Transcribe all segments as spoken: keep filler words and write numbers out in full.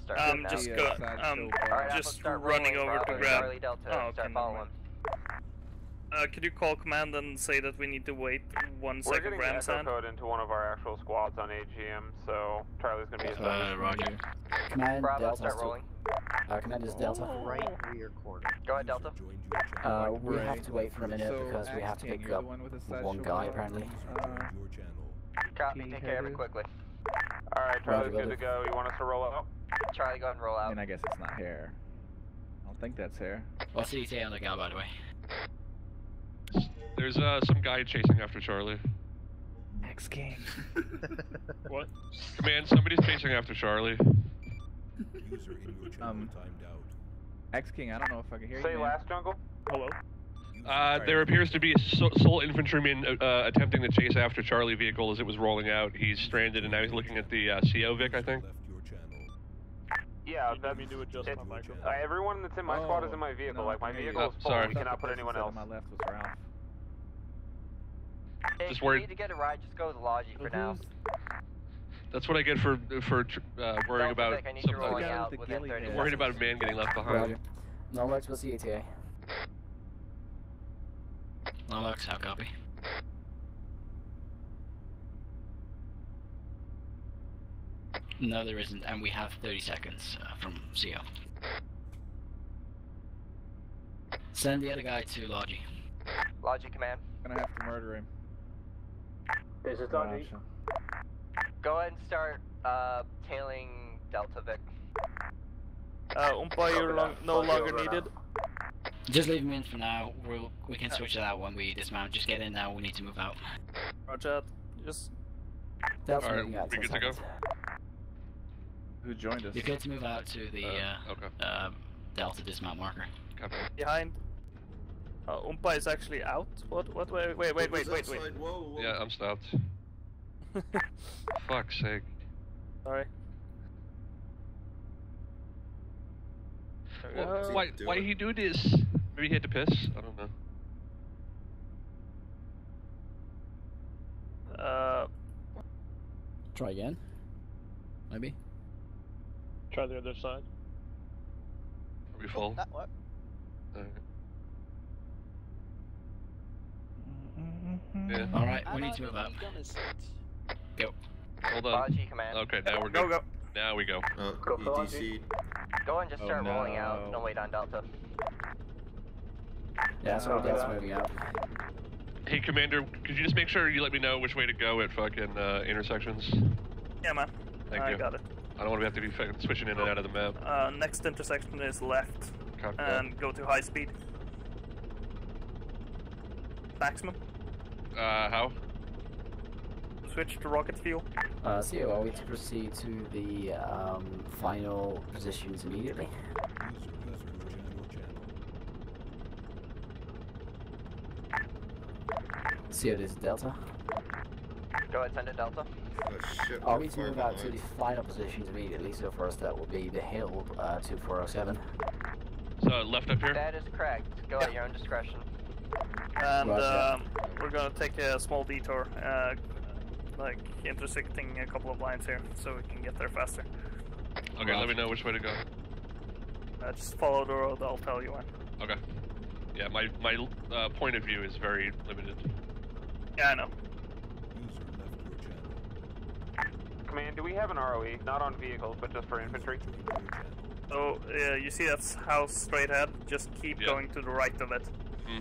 start I'm now. just go. I'm Alright, just start running rolling, over Bravo, to grab. Charlie Delta, Oh, okay, start never following. mind. Uh, could you call command and say that we need to wait one We're second, getting the echo Ramsan? code into one of our actual squads on A G M, so Charlie's gonna be assigned. Uh, Roger. Command Bravo, Delta. start rolling. Uh, command is Delta. Right rear quarter. Go ahead, Delta. Uh, we have to wait for a minute So, because we have to Axe King, pick you're up the one with the one sideshow guy bar. apparently. Uh, Copy, Key take care of it headed. quickly. Alright, Charlie's Roger, good to go. You want us to roll out? Charlie, go ahead and roll I out. mean, I guess it's not hair. I don't think that's hair. What's the E T A on the gal, by the way? There's uh some guy chasing after Charlie. Axe King. What? Command, somebody's chasing after Charlie. um, Axe King, I don't know if I can hear Say you. man. last, Jungle. Hello? Uh, there appears to be a so sole infantryman uh, attempting to chase after Charlie vehicle as it was rolling out. He's stranded and now he's looking at the uh, C O Vic, I think. Yeah, that's me to adjust it, my microphone. uh, everyone that's in my squad is in my vehicle. no, like my I hear you. vehicle is Oh, full. sorry. We cannot put anyone else. On my left was Ralph. Hey, Just if you worried- need to get a ride, just go with Logi for now. That's what I get for for uh, worrying about Vic, I need you something. rolling guy out with the within ghillie thirty head. Worried seconds. about a man getting left behind. Roger. Nolux, what's the E T A? Nolux, how copy? No, there isn't, and we have thirty seconds uh, from C O. Send the other guy to Logi. Logi command. Gonna have to murder him. This is Gosh. Go ahead and start uh, tailing Delta Vic. Uh, umpire long, no longer needed. Just leave him in for now. We'll, we can switch it out when we dismount. Just get in now. We need to move out. Roger. Just Delta Alright, moving out we ten good to go? seconds. Who joined us? You're good to move out to the Uh, uh, okay. uh, Delta dismount marker. Copy. behind. Uh, umpire is actually out. What? What? Wait, wait, wait, wait, wait, wait. Whoa, whoa. Yeah, I'm stopped. Fuck's sake. Sorry. Well, Uh, why? do Why it. he do this? Maybe he had to piss. I don't know. Uh, Try again. Maybe. Try the other side. Are we full? That what? Alright. Yeah. Alright, we need to move out. Go. Hold on. Logi command. Okay, now we're go, good. go. Now we go. Uh, Go E T C. Go and just Oh, start rolling out. no. Don't wait on Delta. Yeah, so Uh, Delta moving out. Hey, Commander, could you just make sure you let me know which way to go at fucking uh, intersections? Yeah, man. Thank I you. got it. I don't want to have to be fucking switching in and out of the map. Uh, next intersection is left, Copy that. and go to high speed. Maximum. Uh, how? Switch to rocket fuel. Uh, C O, are we to proceed to the um, final positions immediately? C O, this is Delta. Go ahead, send it Delta. Oh shit, Are I'm we to far move out to the behind. final positions immediately? So first that will be the hill uh, to four oh seven. So left up here? That is correct. Go at your own discretion. And Roger. um, we're gonna take a small detour, uh, like intersecting a couple of lines here, so we can get there faster. Okay, let me know which way to go. Uh, just follow the road, I'll tell you when. Okay. Yeah, my, my uh, point of view is very limited. Yeah, I know. Command, do we have an R O E? Not on vehicles, but just for infantry. So, uh, you see that's house straight ahead? Just keep Yeah. going to the right of it. Hmm.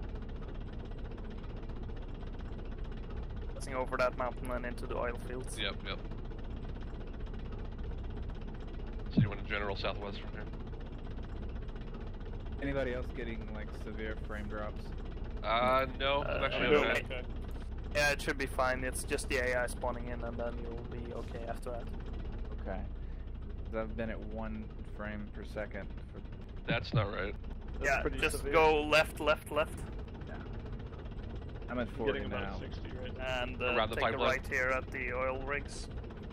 Passing over that mountain and into the oil fields. Yep, yep. So you want a general southwest from here? Anybody else getting like severe frame drops? Uh, no, I'm Uh, actually no. okay. Yeah, it should be fine. It's just the A I spawning in, and then you'll be okay after that. Okay. 'Cause I've been at one frame per second for. That's not right. Yeah, just go left, left, left, Yeah. I'm at forty now. and uh, Around the take a pipeline. right here at the oil rigs.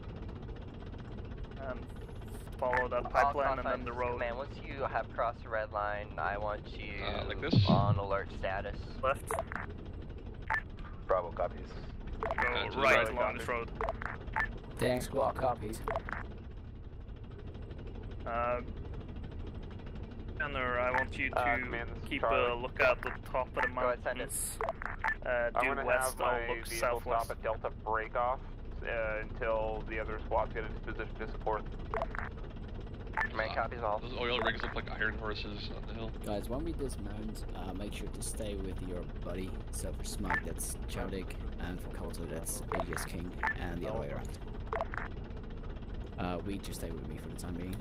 And follow that All pipeline and call then the signs, road. Command, once you have crossed the red line, I want you Uh, like this? on alert status. Left, Bravo copies. go Uh, to the right right, along copy. this road. Tank squad copies. Uh, Gunner, I want you to Uh, command, this is keep Charlie. a lookout at the top of the Go ahead, send it. mountains. Uh, I'm due gonna west, have my I'll look vehicle southwest. stop at Delta break off uh, until the other squads get into position to support. Command copies all. Those oil rigs look like iron horses on the hill. Guys, when we dismount, uh, make sure to stay with your buddy. So for Smug, that's Chowdig, and for Colto, that's Alias King, and the other way around. Uh, we just stay with me for the time being.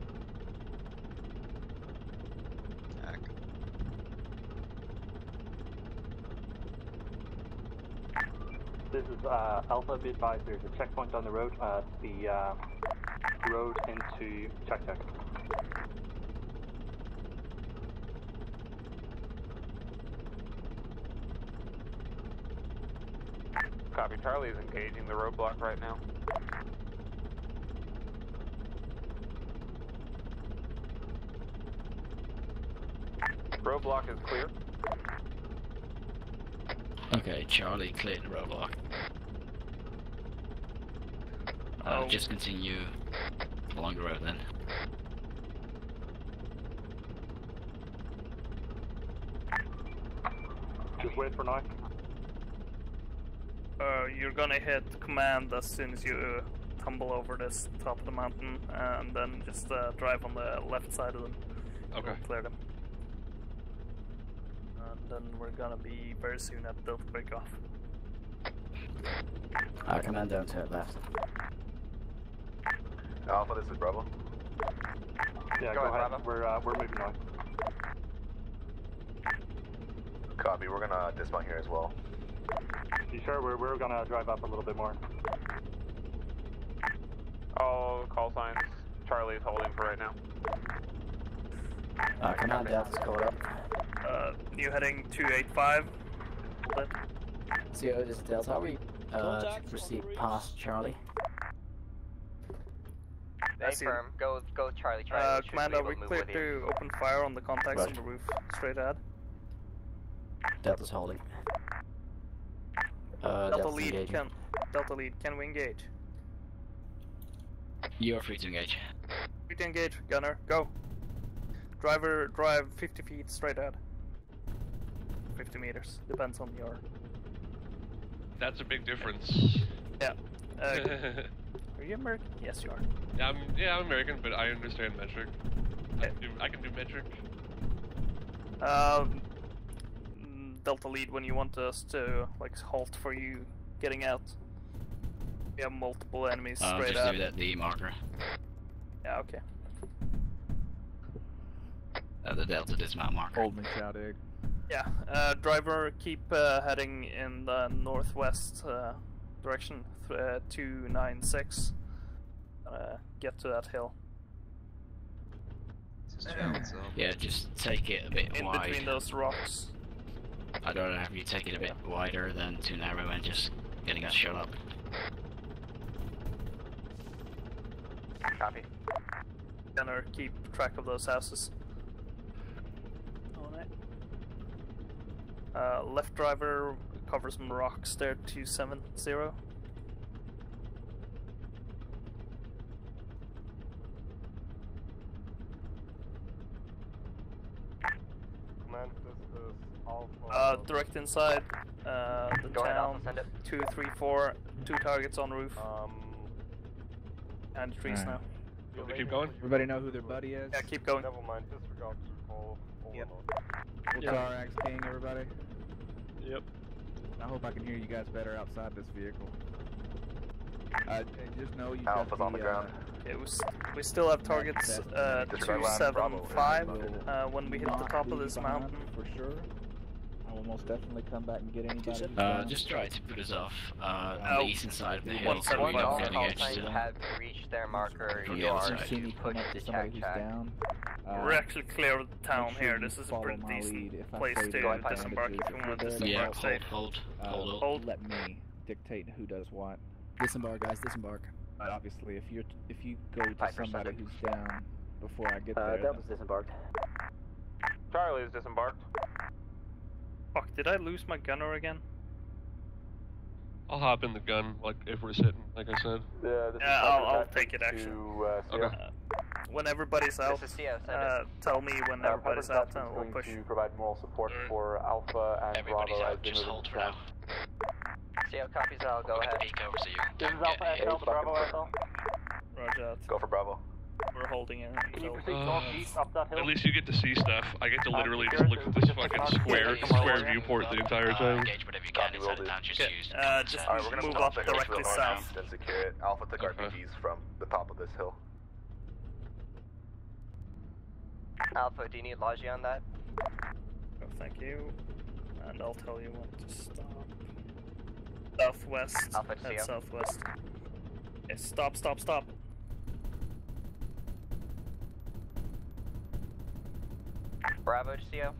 This is uh, Alpha, be advised there's a checkpoint on the road, uh, the uh, road into Check Check. Copy, Charlie is engaging the roadblock right now. Roadblock is clear. Okay, Charlie cleared the roadblock. Uh, Oh. Just continue along the road then. Just wait for now. Uh, you're gonna hit command as soon as you uh, tumble over this top of the mountain, and then just uh, drive on the left side of them. Okay. We'll clear them. And then we're gonna be very soon at Delta break off. Uh, command down to left. Alpha, this is Bravo. Yeah, Go go, ahead, ahead. Bravo. We're uh, we're moving now. Copy, we're gonna dismount here as well. You sure? We're we're gonna drive up a little bit more. All call signs, Charlie is holding for right now. Uh, command Delta's caught up. Uh, you heading two eight five? C O, this is Delta. Are we uh, to proceed past Charlie? Stay see firm. Go, go, Charlie. Charlie. Uh, should command, be are able we to move clear with you. to open fire on the contacts Right. on the roof straight ahead? Delta's holding. Uh, Delta Delta's lead, engaging. can Delta lead, can we engage? You are free to engage. Free to engage, gunner, go. Driver, drive fifty feet straight ahead. fifty meters, depends on your... That's a big difference. Yeah. Uh, are you American? Yes, you are. yeah, I'm, yeah, I'm American, but I understand metric. I can do, I can do metric. Um, mm, Delta lead, when you want us to like halt for you getting out. We have multiple enemies Uh, straight just ahead. do that the marker. Yeah, okay. Uh, the Delta dismount marker. Hold me, Chowdig. Yeah, uh, driver, keep uh, heading in the northwest uh, direction, th uh, two nine six. Uh, get to that hill. Yeah, just take it a bit In wide. between those rocks. I'd rather have you take it a bit wider than too narrow and just getting us shut up. Copy. Gunner, keep track of those houses. Alright. Uh, left driver, cover some rocks there, two seven zero. Man, this is Alpha. Uh, direct inside, uh, the Go ahead, Alpha, town, send it. two three four, two targets on roof, Um, and trees Alright. now. You want me to keep going? Everybody know who their buddy is? Yeah, keep going. never mind, disregard the call. Yep. What's Yeah. R X King, everybody? Yep. I hope I can hear you guys better outside this vehicle. Uh, just know you Alpha's got the, on the ground. Okay, we, st we still have targets uh, Disregard two line, seven Bravo. five We'll uh, when we hit the not top of leave this you behind, mountain. for sure. I will most definitely come back and get anybody. who's Uh, down. just try to put us off uh, on Oh. the eastern side of the One hill so seven we five. don't All get call engaged signs still. have reached their marker. From the You other are side. See me to come push up the to somebody check who's check. down. Uh, We're actually clear of the town make sure here. you This is a follow pretty my decent lead. If I place say to Go ahead, disembark if you bandages, want to if you're Yeah, disembark hold, safe. hold, Uh, hold, hold. Hold. let me dictate who does what. Disembark, guys, disembark. But obviously, if you're if you go to Five percent. somebody who's down before I get Uh, there, Delta's disembarked. Charlie is disembarked. Fuck, did I lose my gunner again? I'll hop in the gun, like if we're sitting, like I said. Yeah, this Yeah, is I'll- I'll Patrick take it, actually. To, uh, Okay. Sierra. when everybody's out, This is C O, send uh, us. tell me when Uh, everybody's Pepper out Stats and is we'll going push. to provide moral support Alright. for Alpha and Everybody's Bravo out, as they just move hold into for now. town. C O copies all, go We're ahead. gonna peek over so you This can is get Alpha here. X L to Bravo X L. Roger that. Go for Bravo. We're holding it Can you until... proceed Uh, northeast up that hill? At least you get to see stuff. I get to Uh, literally Garrett, just look at we this just fucking marked square the square area. viewport the entire Uh, time. engage whatever you can Copy, inside will the do. town, just Okay, use uh, just Alright, we're gonna move move up the hill to directly the south. northeast and secure it. Alpha took Okay. R P Gs from the top of this hill. Alpha, do you need logi on that? Oh, thank you. And I'll tell you when to stop. Southwest. Alpha to Head C O. southwest. Okay, stop, stop, stop. Bravo to C O.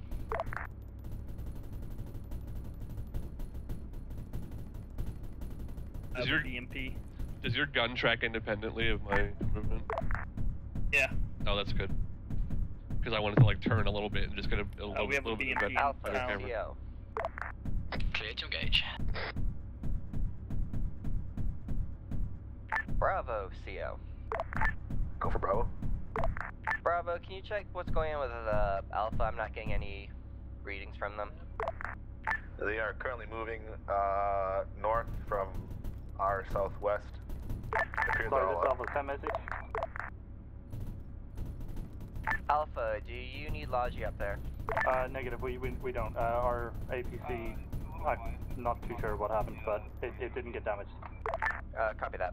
Does your- B M P? Does your gun track independently of my movement? Yeah. Oh, that's good. Because I wanted to like turn a little bit and just get a, a little, we have a little bit B M of P. better, Alpha better to camera. C O. Clear to engage. Bravo C O. Go for Bravo. Bravo, can you check what's going on with uh, Alpha? I'm not getting any readings from them. They are currently moving uh, north from our southwest. Appears they're Sorry, all this up. Alpha ten message. Alpha, do you need logi up there? Uh, negative, we, we, we don't. Uh, our A P C, I'm not too sure what happened, but it, it didn't get damaged. Uh, copy that.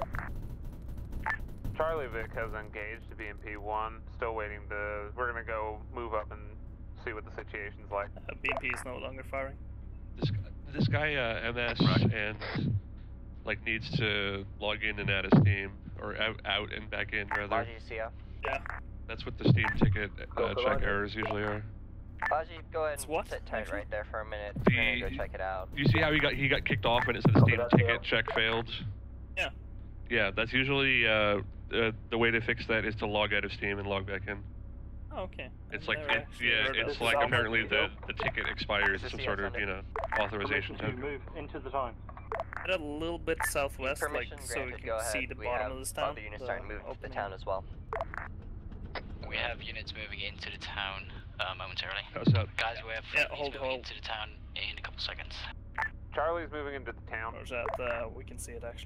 Charlie Vic has engaged to B M P one. Still waiting to. We're gonna go move up and see what the situation's like. Uh, B M P is no longer firing. This guy, this guy uh, M S and like needs to log in and out of Steam or out, out and back in rather. Logi C O. Yeah. That's what the Steam ticket Go uh, for check Logi. errors usually are. Logi, go ahead It's and what, sit tight actually? right there for a minute. The- We're gonna go check it out. You see how he got he got kicked off and it said Steam that ticket failed. check failed? Yeah. Yeah, that's usually uh, uh, the way to fix that is to log out of Steam and log back in. Oh, okay. It's I've like never it, actually yeah, heard of it's it. like Alpha apparently the Zero. the ticket expires This is some the sort of Sunday. you know Permission authorization. to move into the town. Head a little bit southwest, like Permission so we granted, can go ahead. see the we bottom have of this town. other units the starting to move to the opening. town as well. We have units moving into the town uh, momentarily. How's that? Guys, we have Yeah, friendlies hold, moving hold. into the town in a couple seconds. Charlie's moving into the town. Roger that, uh, we can see it actually.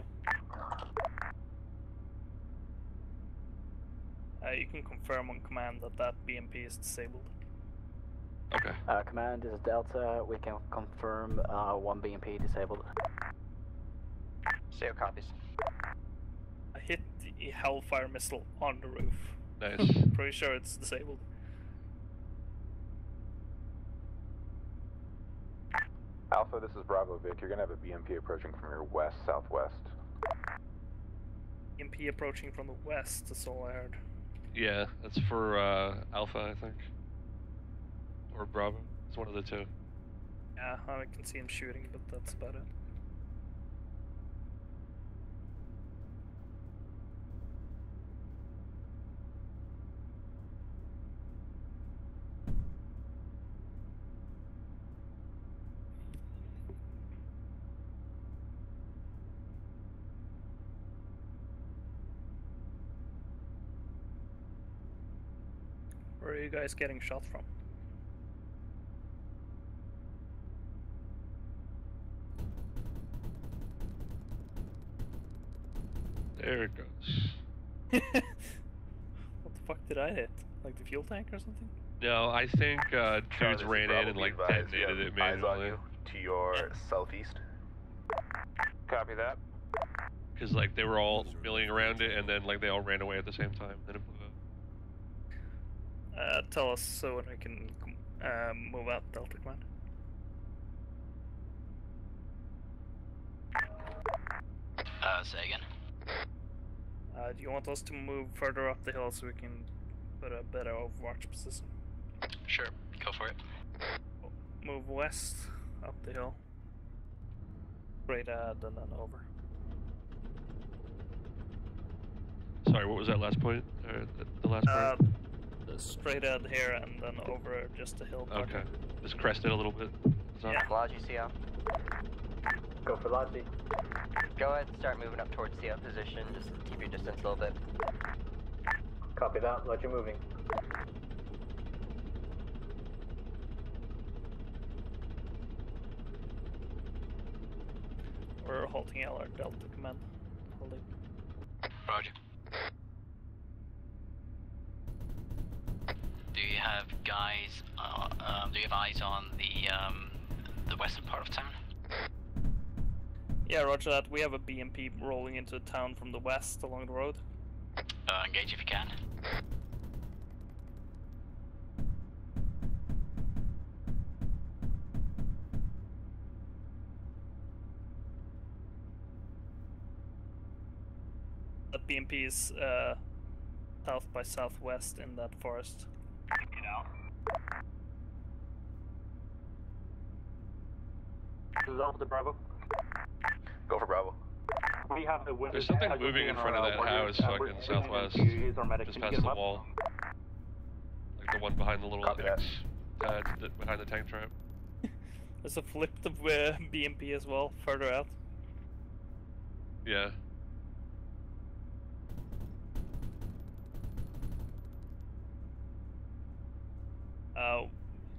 Uh, you can confirm on command that that B M P is disabled. Okay. Uh, command, this is Delta. We can confirm uh, one B M P disabled. C O copies. I hit the Hellfire missile on the roof. Nice. Pretty sure it's disabled. Alpha, this is Bravo Vic. You're gonna have a B M P approaching from your west southwest. B M P approaching from the west, that's all I heard. Yeah, that's for uh, Alpha, I think, or Bravo. It's one of the two. Yeah, I can see him shooting, but that's about it. Where are you guys getting shot from? There it goes. What the fuck did I hit? Like the fuel tank or something? No, I think uh, Charlie, dudes this is ran Bravo, in and be like advised, you detonated have it eyes on manually. you to your southeast. Copy that. Because like they were all milling around it and then like they all ran away at the same time. Then it blew up. Uh, tell us so I can um, move out Delta Command. Uh, say again. Uh, do you want us to move further up the hill so we can put a better overwatch position? Sure, go for it. Move west up the hill. Straight ahead and then over. Sorry, what was that last point? Or the, the last Uh, part? straight ahead here and then over just a hill. part. Okay. Just crest it a little bit. Is that- Yeah. Logi C O. Go for Logi. Go ahead and start moving up towards C O position. Just keep your distance a little bit. Copy that, roger moving. We're halting L R Delta Command. Holding. Roger. Do you have guys, uh, um, do you have eyes on the, um, the western part of town? Yeah, roger that. We have a B M P rolling into the town from the west along the road. Uh, engage if you can. That B M P is uh, south by southwest in that forest. Get out. This is Alpha to Bravo. Go for Bravo. We have the window. There's something moving in front of that house, fucking southwest, just past the wall. Like the one behind the little X, uh, the, behind the tank trap. There's a flipped uh, B M P as well, further out. Yeah. Uh,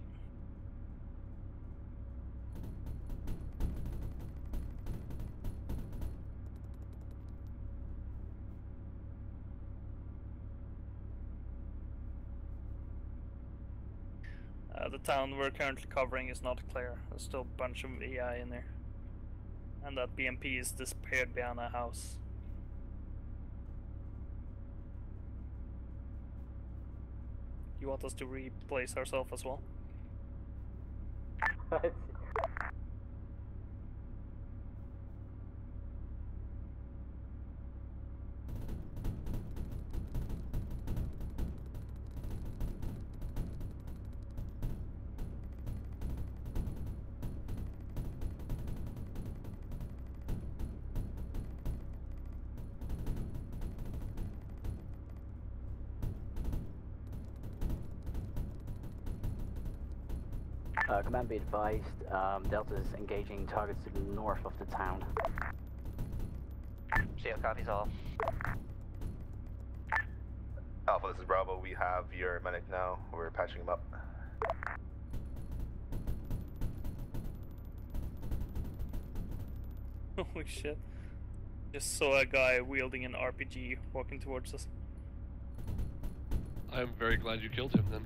Uh, the town we're currently covering is not clear. There's still a bunch of A I in there. And that B M P is disappeared behind a house. You want us to replace ourselves as well? Uh, command be advised, um, Delta is engaging targets to the north of the town. C L copies all. Alpha, this is Bravo. We have your medic now. We're patching him up. Holy shit. Just saw a guy wielding an R P G walking towards us. I'm very glad you killed him then.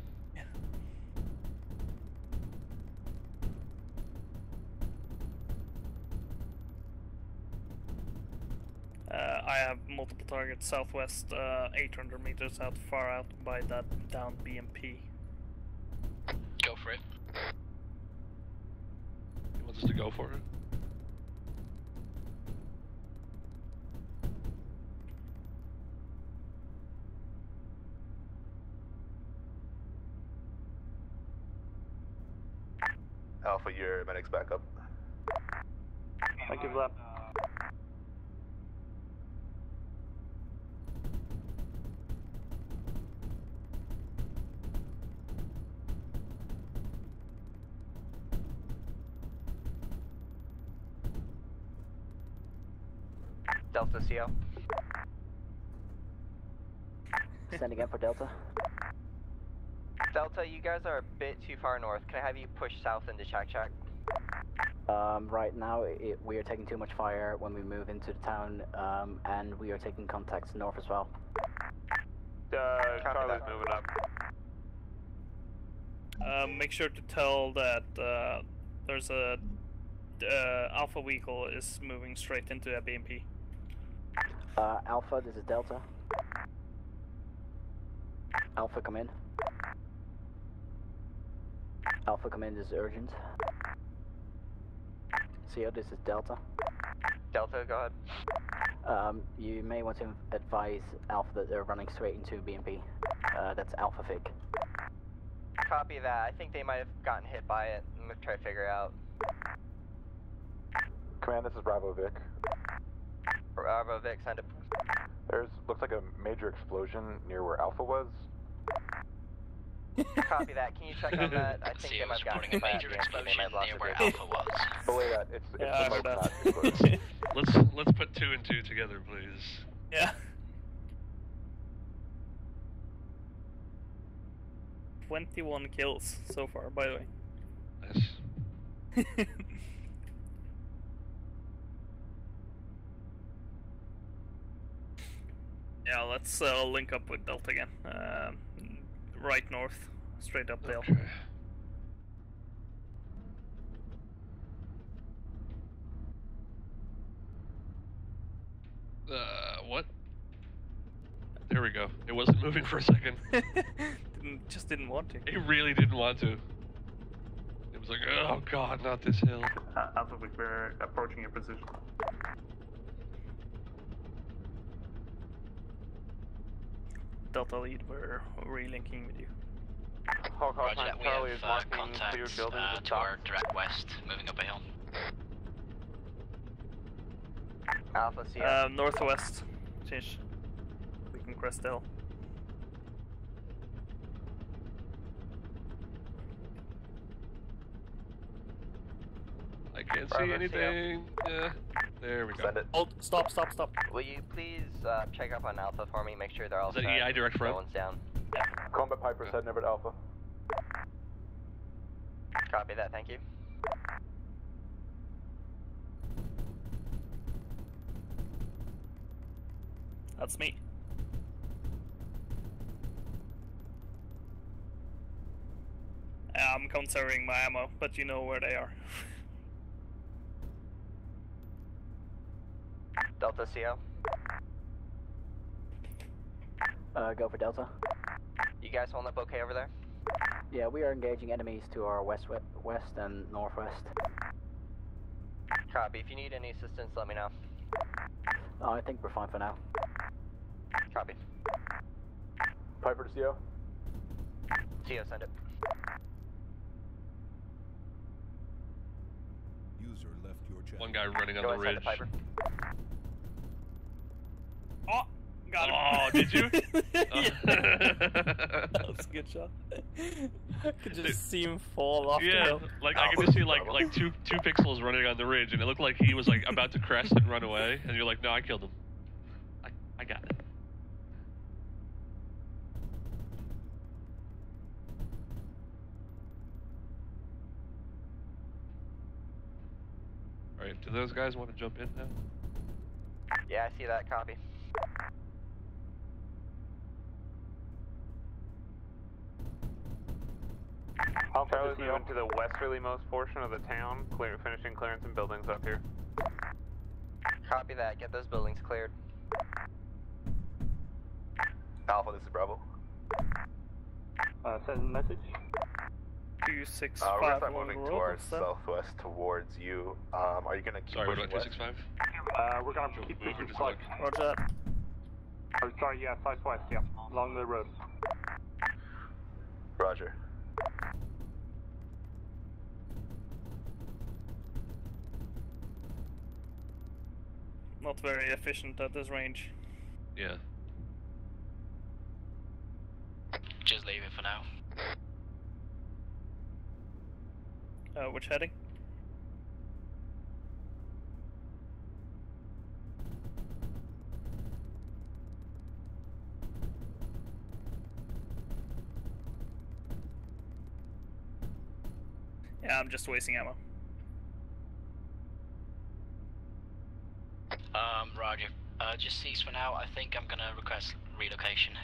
Uh, I have multiple targets southwest, uh, eight hundred meters out, far out by that down B M P. Go for it. He wants us to go for it? Alpha, your medic's back up. Thank you for that. Delta C O. Sending up for Delta. Delta, you guys are a bit too far north. Can I have you push south into Shack Shack? Um, right now, it, we are taking too much fire when we move into the town, um, and we are taking contacts north as well. Uh, Charlie's moving up. Uh, make sure to tell that uh, there's a uh, Alpha vehicle is moving straight into a B M P. Uh, Alpha, this is Delta. Alpha, come in. Alpha, come in, this is urgent. C O, this is Delta. Delta, go ahead. Um, you may want to advise Alpha that they're running straight into B M P. Uh, that's Alpha Vic. Copy that. I think they might have gotten hit by it. I'm gonna try to figure it out. Command, this is Bravo Vic. Bravo Vic, send it. There's looks like a major explosion near where Alpha was. Copy that. Can you check on that? I think they might have gotten a hit by major it. explosion They might have lost near it. where Alpha was. But wait, that it's it's Yeah, the I heard most that. not exploded. Let's let's put two and two together, please. Yeah. twenty-one kills so far, by the way. Nice. Yeah, let's uh, link up with Delta again. Uh, right north, straight up Dale. Okay. Uh, what? There we go. It wasn't moving for a second. didn't, just didn't want to. It really didn't want to. It was like, oh god, not this hill. Uh, Alpha Victor approaching your position. Delta lead, we're relinking with you. Hawk Roger Hotline that, we Charlie have is uh, marking contact clear building uh, to to our direct west, moving up a hill. Alpha C. Uh, northwest, change. We can crest hill. I can't Bravo, see anything. Yeah. There we go. Send it. Oh, stop, stop, stop. Will you please uh, check up on Alpha for me? Make sure they're all Is that set. E I direct front? No one's down. Combat Piper's heading over to Alpha. Copy that, thank you. That's me. I'm conserving my ammo, but you know where they are. Delta C O. Uh, go for Delta. You guys holding up okay over there? Yeah, we are engaging enemies to our west, west and northwest. Copy. If you need any assistance, let me know. Oh, I think we're fine for now. Copy. Piper to C O. C O, send it. User left your channel. One guy running on Go the ahead, ridge. send it, Piper. Oh, got him. Oh, did you? Yeah. That was a good shot. I could just see him fall off the Yeah, hill. like I could just see like like two two pixels running on the ridge, and it looked like he was like about to crest and run away, and you're like, no, I killed him. I I got it. All right, do those guys want to jump in now? Yeah, I see that. Copy. Charlie's moving to the westerlymost portion of the town, clear, finishing clearance and buildings up here. Copy that. Get those buildings cleared. Alpha, this is Bravo. Uh, send message. Two six Uh, we're gonna five start on moving the road, towards what's that? southwest towards you. Um, are you gonna keep Sorry, what pushing about two west? six five? Uh, we're gonna keep pushing south. Roger that. Oh, sorry, yeah, southwest, yeah, along the road. Roger. Not very efficient at this range. Yeah. Just leave it for now. Uh, which heading? Yeah, I'm just wasting ammo. Um, Roger. Uh, just cease for now. I think I'm gonna request relocation.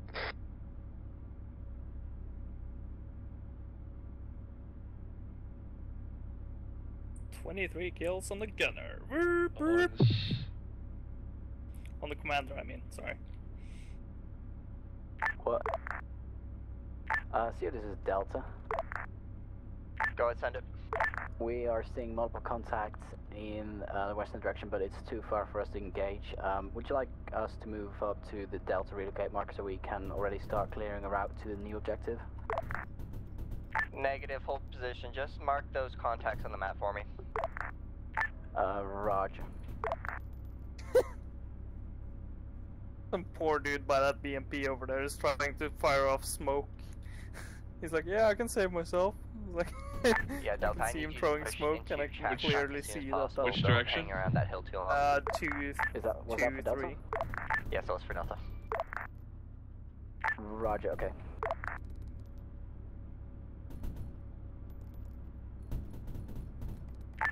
twenty-three kills on the gunner. Burp, burp. On the commander, I mean, sorry. What? Uh, see, this is Delta. Go ahead, send it. We are seeing multiple contacts in uh, the western direction, but it's too far for us to engage. Um, would you like us to move up to the Delta relocate marker so we can already start clearing a route to the new objective? Negative, hold position. Just mark those contacts on the map for me. Uh, Roger. Some poor dude by that B M P over there is trying to fire off smoke. He's like, yeah, I can save myself. He's like, Yeah, Delta, I I can see need him you to throwing push smoke, into and I track can clearly as soon as see that. possible. Which Don't direction? hang around that hill too long. Uh, two, Is that, was two, that for Delta? three. Yes, that was for Delta. Roger, okay.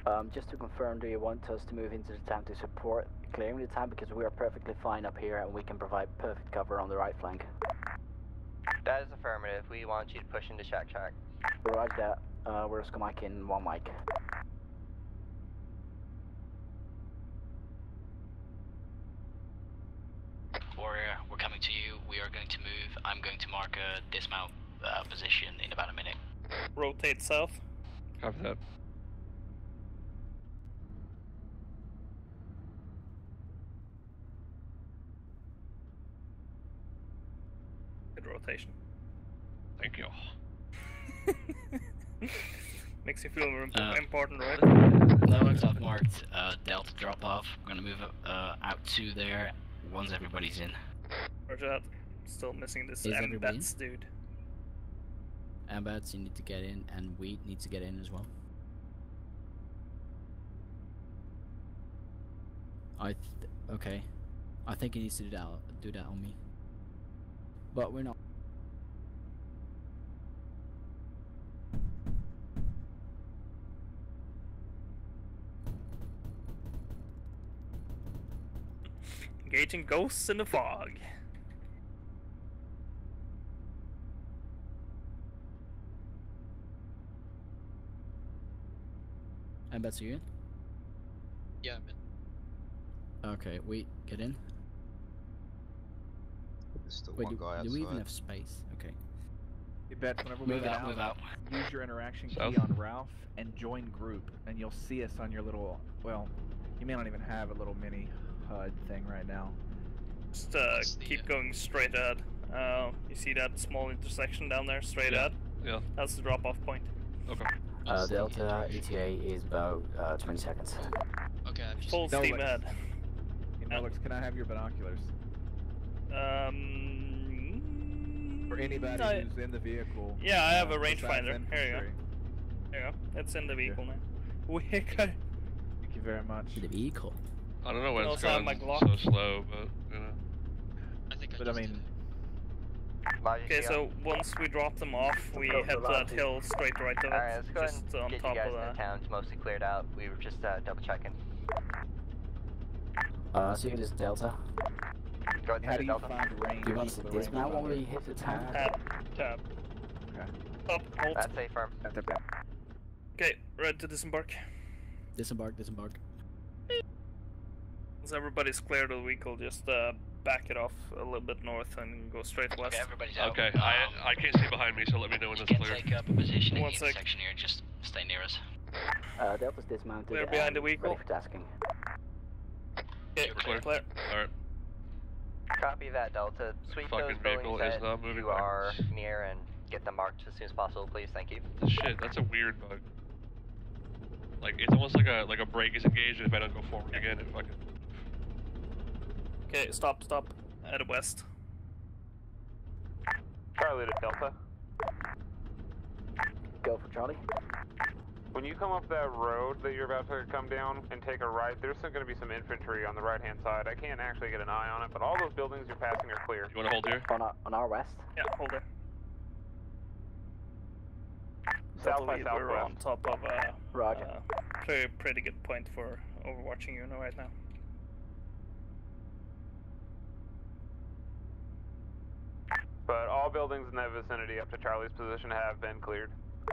Um, just to confirm, do you want us to move into the town to support clearing the town, because we are perfectly fine up here and we can provide perfect cover on the right flank? That is affirmative. We want you to push into Shack Shack. Roger that. Uh, we're Oscar Mike in one mic. Warrior, we're coming to you. We are going to move. I'm going to mark a dismount uh, position in about a minute. Rotate south. Copy that. Good rotation. Thank you. Makes you feel more imp Uh, important, right? Nolux, I've marked uh, Delta drop off. I'm gonna move uh, out to there once everybody's in. Roger that. Still missing this Is everybody M-Bats dude. Ambats, you need to get in, and Wheat needs to get in as well. I th okay. I think he needs to do that. Do that on me. But we're not. Engaging ghosts in the fog. Ambats, are you in? Yeah, I'm in. Okay, Wheat, get in. There's still Wait, one do, guy outside. do we even have space? Okay. Hey, Bets, whenever we Move get out, out, move out. use your interaction key South. on Ralph and join group, and you'll see us on your little, well, you may not even have a little mini H U D thing right now. Just uh, keep going straight ahead. Uh, you see that small intersection down there, straight Yeah. ahead? Yeah. That's the drop-off point. Okay. Uh, Delta E T A is about uh, twenty seconds. Okay, I've just... Full Nolux. steam ahead. Hey, Nolux, can I have your binoculars? Um... For anybody I- who's in the vehicle. Yeah, I have uh, a besides rangefinder. Here you go. infantry. There you go. It's in the vehicle now. We got... Thank you very much. The vehicle. I don't know why I it's also have going my Glock. so slow, but you know. I think I But I just mean, did it. Okay, so once we drop them off, we Go head for to that Lottie. hill straight right of it. Alright, let's go ahead just and on get top you guys of in that. the town. It's mostly cleared out. We were just uh, double checking. Uh, so it is Delta. Go ahead, how do you Delta. find range? Do you want us for to the range dismount when finder? we hit the town? Tab, tab. Okay. Up, hold. That's a firm. That's okay. Okay, ready to disembark. Disembark, disembark. Once everybody's cleared of the vehicle, just uh, back it off a little bit north and go straight west. Okay, everybody's out. Okay, Um, I I can't see behind me, so let me know when you that's can clear. take up a position in One the sec. intersection here, just stay near us. Uh, Delta's dismounted. Clear behind and the vehicle. Ready for tasking. Okay, We're clear. clear. Alright. Copy that, Delta. Sweep Fucking those vehicle buildings is that not moving you are backwards. near and get them marked as soon as possible, please. Thank you. Shit, that's a weird bug. Like it's almost like a like a brake is engaged, and if I don't go forward again, it fucking. Okay, stop, stop. Head west. Charlie to Delta. Go for Charlie. When you come up that road that you're about to come down and take a right, there's going to be some infantry on the right-hand side. I can't actually get an eye on it, but all those buildings you're passing are clear. You want to hold here? On our, on our west. Yeah, hold there. South Delta by lead, we're on southwest. top of a Roger. uh, pretty, pretty good point for overwatching you right now. But all buildings in that vicinity up to Charlie's position have been cleared.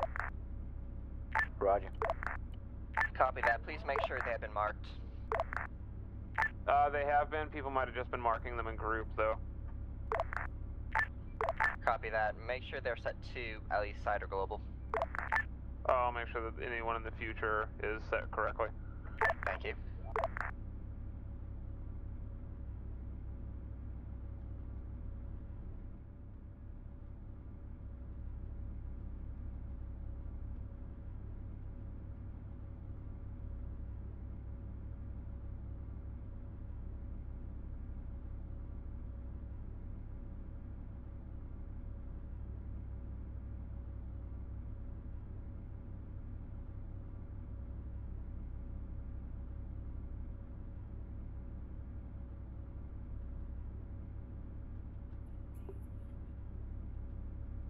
Roger. Copy that. Please make sure they have been marked. Uh, they have been. People might have just been marking them in groups, though. Copy that. Make sure they're set to at least side or global. I'll make sure that anyone in the future is set correctly. Thank you.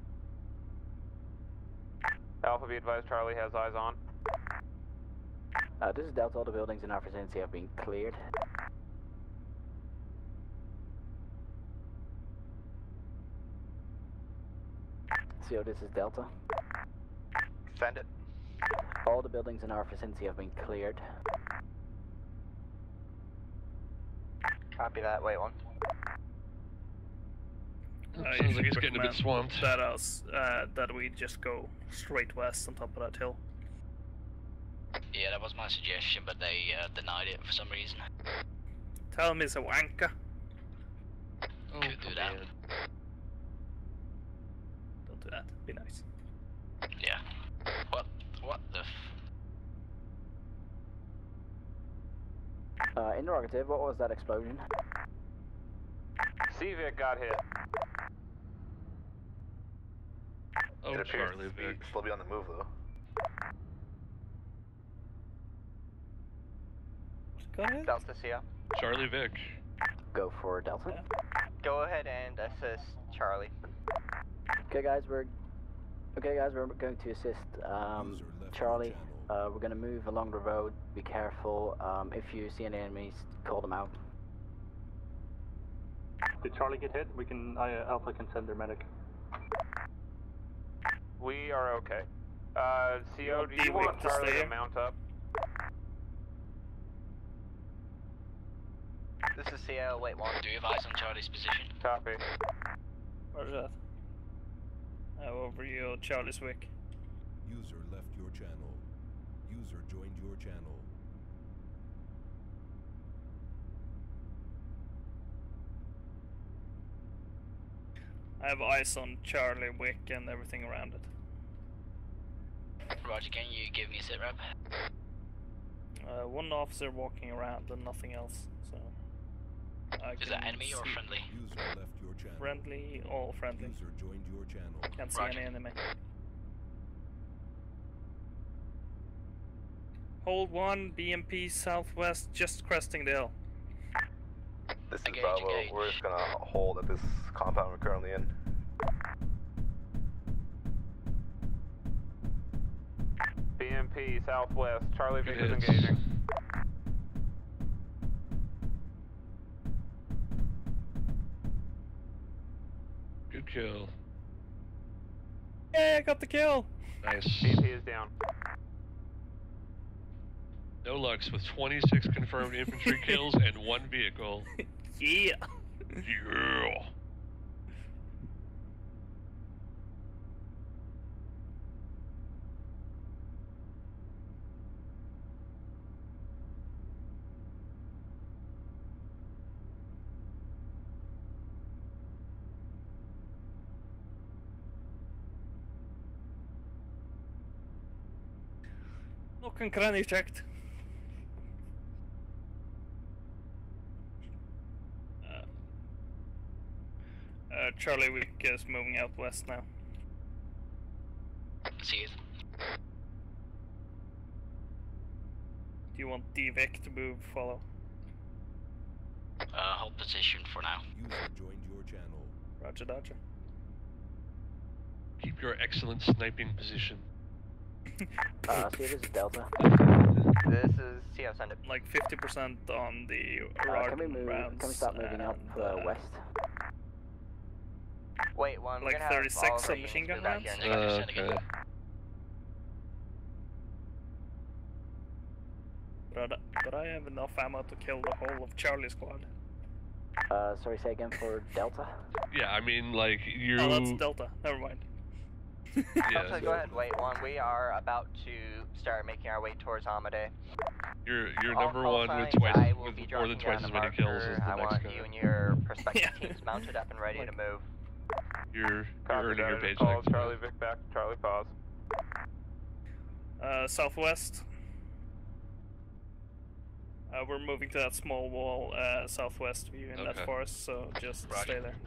Alpha, be advised, Charlie has eyes on. Uh, this is Delta. All the buildings in our vicinity have been cleared. C O, this is Delta. Send it. All the buildings in our vicinity have been cleared. Copy that. Wait one. Uh, Sounds like he's getting a bit swamped. That us, uh, that we just go straight west on top of that hill. Yeah, that was my suggestion, but they uh, denied it for some reason. Tell him he's a wanker. Oh, Could do that. man. Don't do that. Be nice. Yeah. What? What the f... Uh, interrogative, what was that explosion? C-Vic got hit. Oh, it appears Charlie to be, Vic. still be on the move though. Go ahead. Delta C O. Charlie Vic. Go for Delta. Yeah. Go ahead and assist Charlie. Okay, guys, we're okay, guys. We're going to assist um, User left Charlie. your channel. Uh, we're going to move along the road. Be careful. Um, if you see any enemies, call them out. Did Charlie get hit? We can. Uh, Alpha can send their medic. We are okay. Uh, C O, do you D-Wick want to Charlie stay? to mount up? This is C O. Wait one. Do you have eyes on Charlie's position? Copy. Where's that? Uh, over you, Charlie's Wick. User left your channel. User joined your channel. I have eyes on Charlie Wick and everything around it. Roger, can you give me a sit rep? Uh, one officer walking around and nothing else. So. I Is that can enemy or see- friendly? User left your channel. Friendly, all friendly. User joined your channel. Can't see Roger. any enemy. Hold one, B M P southwest, just cresting the hill. This is Engage, Bravo. engage. We're just gonna hold at this compound we're currently in. B M P southwest. Charlie Vic is Yes. engaging. Good kill. Yeah, I got the kill! Nice. B M P is down. Nolux with twenty-six confirmed infantry kills and one vehicle. Yeah! Yeah. Noen granny checked. Uh, uh, Charlie Wick is moving out west now. See it. Do you want D-Vic to move, follow? Uh, hold position for now. User joined your channel. Roger, Dodger. Keep your excellent sniping position. Uh, see, this is Delta. This is C O. Send it. Like fifty percent on the Uh, can we move? rounds. Can we start moving up and, uh, uh, west? Wait one. Like we're gonna have thirty-six all of our on machine units gun move back rounds? here. Uh, Send again. okay. But, but I have enough ammo to kill the whole of Charlie's squad. Uh, sorry, say again for Delta. Yeah, I mean, like, you... Oh, that's Delta. Never mind. Yeah, Delta, go ahead. Wait one. We are about to start making our way towards Arma Day. You're, you're All number call one with signs, twice, I will with be more than dropping twice as down many the kills as marker. the I next want guy. you and your prospective Yeah. teams mounted up and ready to move. You're, you're Copy earning that. your I just paycheck. called Charlie Vic back to Charlie pause. Uh, southwest. Uh, we're moving to that small wall, uh, southwest of you in that Okay. forest, so just Roger. stay there.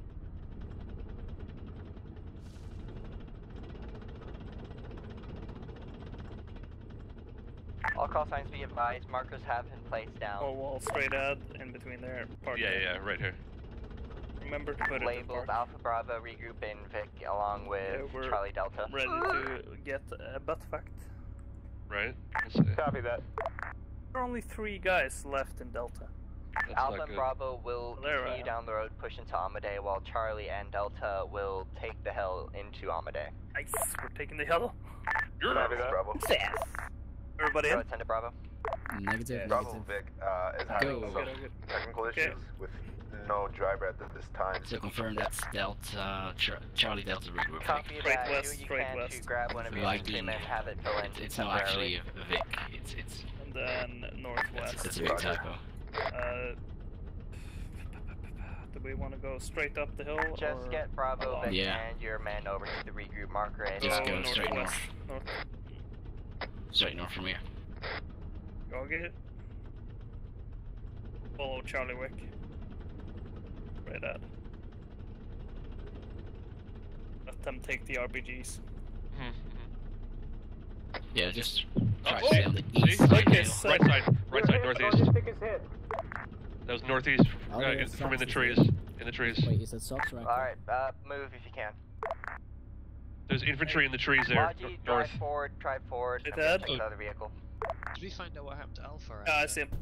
All call signs be advised. Markers have been placed down. Small wall straight ahead, in between there. Park Yeah, there. yeah, right here. Remember to put it in Labeled park. Alpha Bravo, regroup in Vic along with Yeah, we're Charlie Delta. Ready to get a butt fucked. right? Let's see. Copy that. There are only three guys left in Delta. That's Alpha not and good. Bravo will There I continue am. down the road, push into Amadei, while Charlie and Delta will take the hill into Amadei. Nice, we're taking the hill. Copy that. Bravo. Yes. Everybody in? Go attend to Bravo. Negative, Bravo negative. Vic uh, is having Go. some Okay, okay. technical Okay. issues with no driver at this time. To confirm that's Delta, Char Charlie Delta regroup. Copy Straight that. west, Do what you straight can west. to grab one of your Lighting. infantrymen and have it fill in It's, it's not actually a Vic. It's it's And then northwest. it's, it's a big typo. Uh, do we want to go straight up the hill? Just or get Bravo, along? Vic, Yeah. and your men over to the regroup marker and Just Go go straight northwest. North. Straight north from here. Go get it. Follow Charlie Wick. Right at. Let them take the R P Gs. Yeah, just try Oh, to stay on the see? east side. Okay, hill. so- Right side, right side, northeast. Logistic is hit. That was northeast, Oh, uh, there's from in the socks, trees. is it? In the trees. Wait, is that socks or ankle? Alright, uh, move if you can. There's infantry in the trees there, Logi, nor- drive north. forward, drive forward. Hey, I'm gonna Dad? check another vehicle. Did we find out what happened to Alpha? Ah, I see him.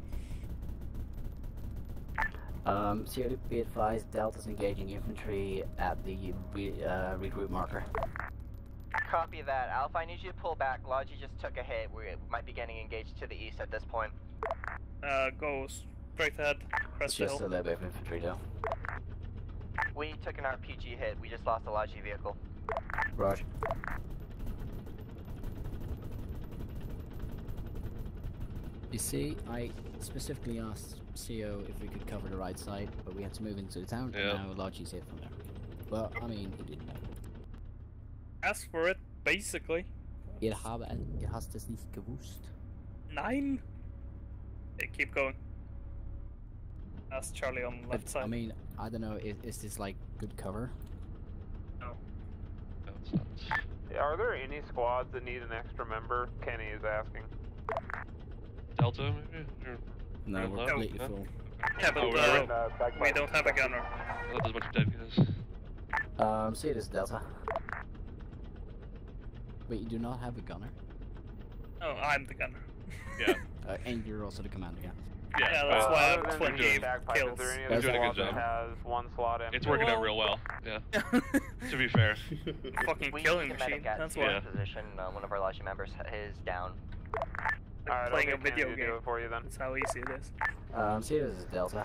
Um, C O D, be advised, Delta's engaging infantry at the re uh, regroup marker. Copy that. Alpha, I need you to pull back. Logi just took a hit. We might be getting engaged to the east at this point. Uh, go straight ahead. Crest the Just a hill. little bit of infantry though. We took an R P G hit. We just lost a Logi vehicle. Roger. You see, I specifically asked C O if we could cover the right side, but we had to move into the town, Yeah. and now Logi's hit from there. Well, I mean, he didn't know. Ask for it, basically. Ihr habe, ihr hast es nicht gewusst. Nine? Okay, keep going. Ask Charlie on the left But, side. I mean, I don't know, is, is this like good cover? No. No, it's not. Yeah, are there any squads that need an extra member? Kenny is asking. Delta, maybe? Or, No, or we're low? completely No? full. Yeah, but Oh, we're uh, alright. we don't have a gunner. I thought there's a bunch of dead guys. Um, see it as Delta. Wait, you do not have a gunner? Oh, I'm the gunner. Yeah. Uh, and you're also the commander, yeah? Yeah, Yeah, that's well, why other I'm than twenty the bagpipe, kills. is there any You're other doing a squad good that job. has one slot empty? It's working out Well- real well, yeah. To be fair. Fucking We killing need a machine, medic at that's C why. Yeah. position. Uh, one of our Logi members is down. Alright, Playing okay, a video Kenny, to game. do it for you then. That's how easy it is. Um, see it as Delta.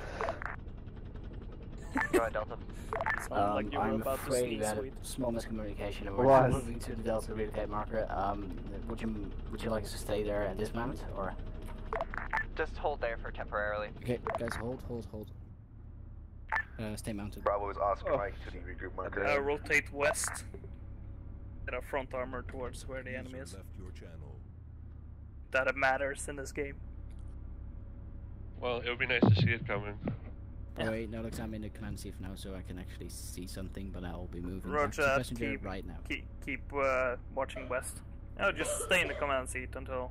Go ahead, Delta. Sound Um, like you were I'm about to afraid we sneeze, had sweet. a small miscommunication and we're Was. moving to the Delta relocate marker. Um, would you would you like us to stay there at this moment, or? Just hold there for temporarily. Okay, guys, hold, hold, hold. Uh, stay mounted. Bravo is Oscar Oh. Mike to the regroup marker. Uh, rotate west. Get our front armor towards where the enemy is. User left your channel. That it matters in this game. Well, it would be nice to see it coming. Oh wait, no, look, I'm in the command seat now, so I can actually see something, but I'll be moving back Roger to that, passenger keep, right now. keep, keep uh, watching west. No, just stay in the command seat until...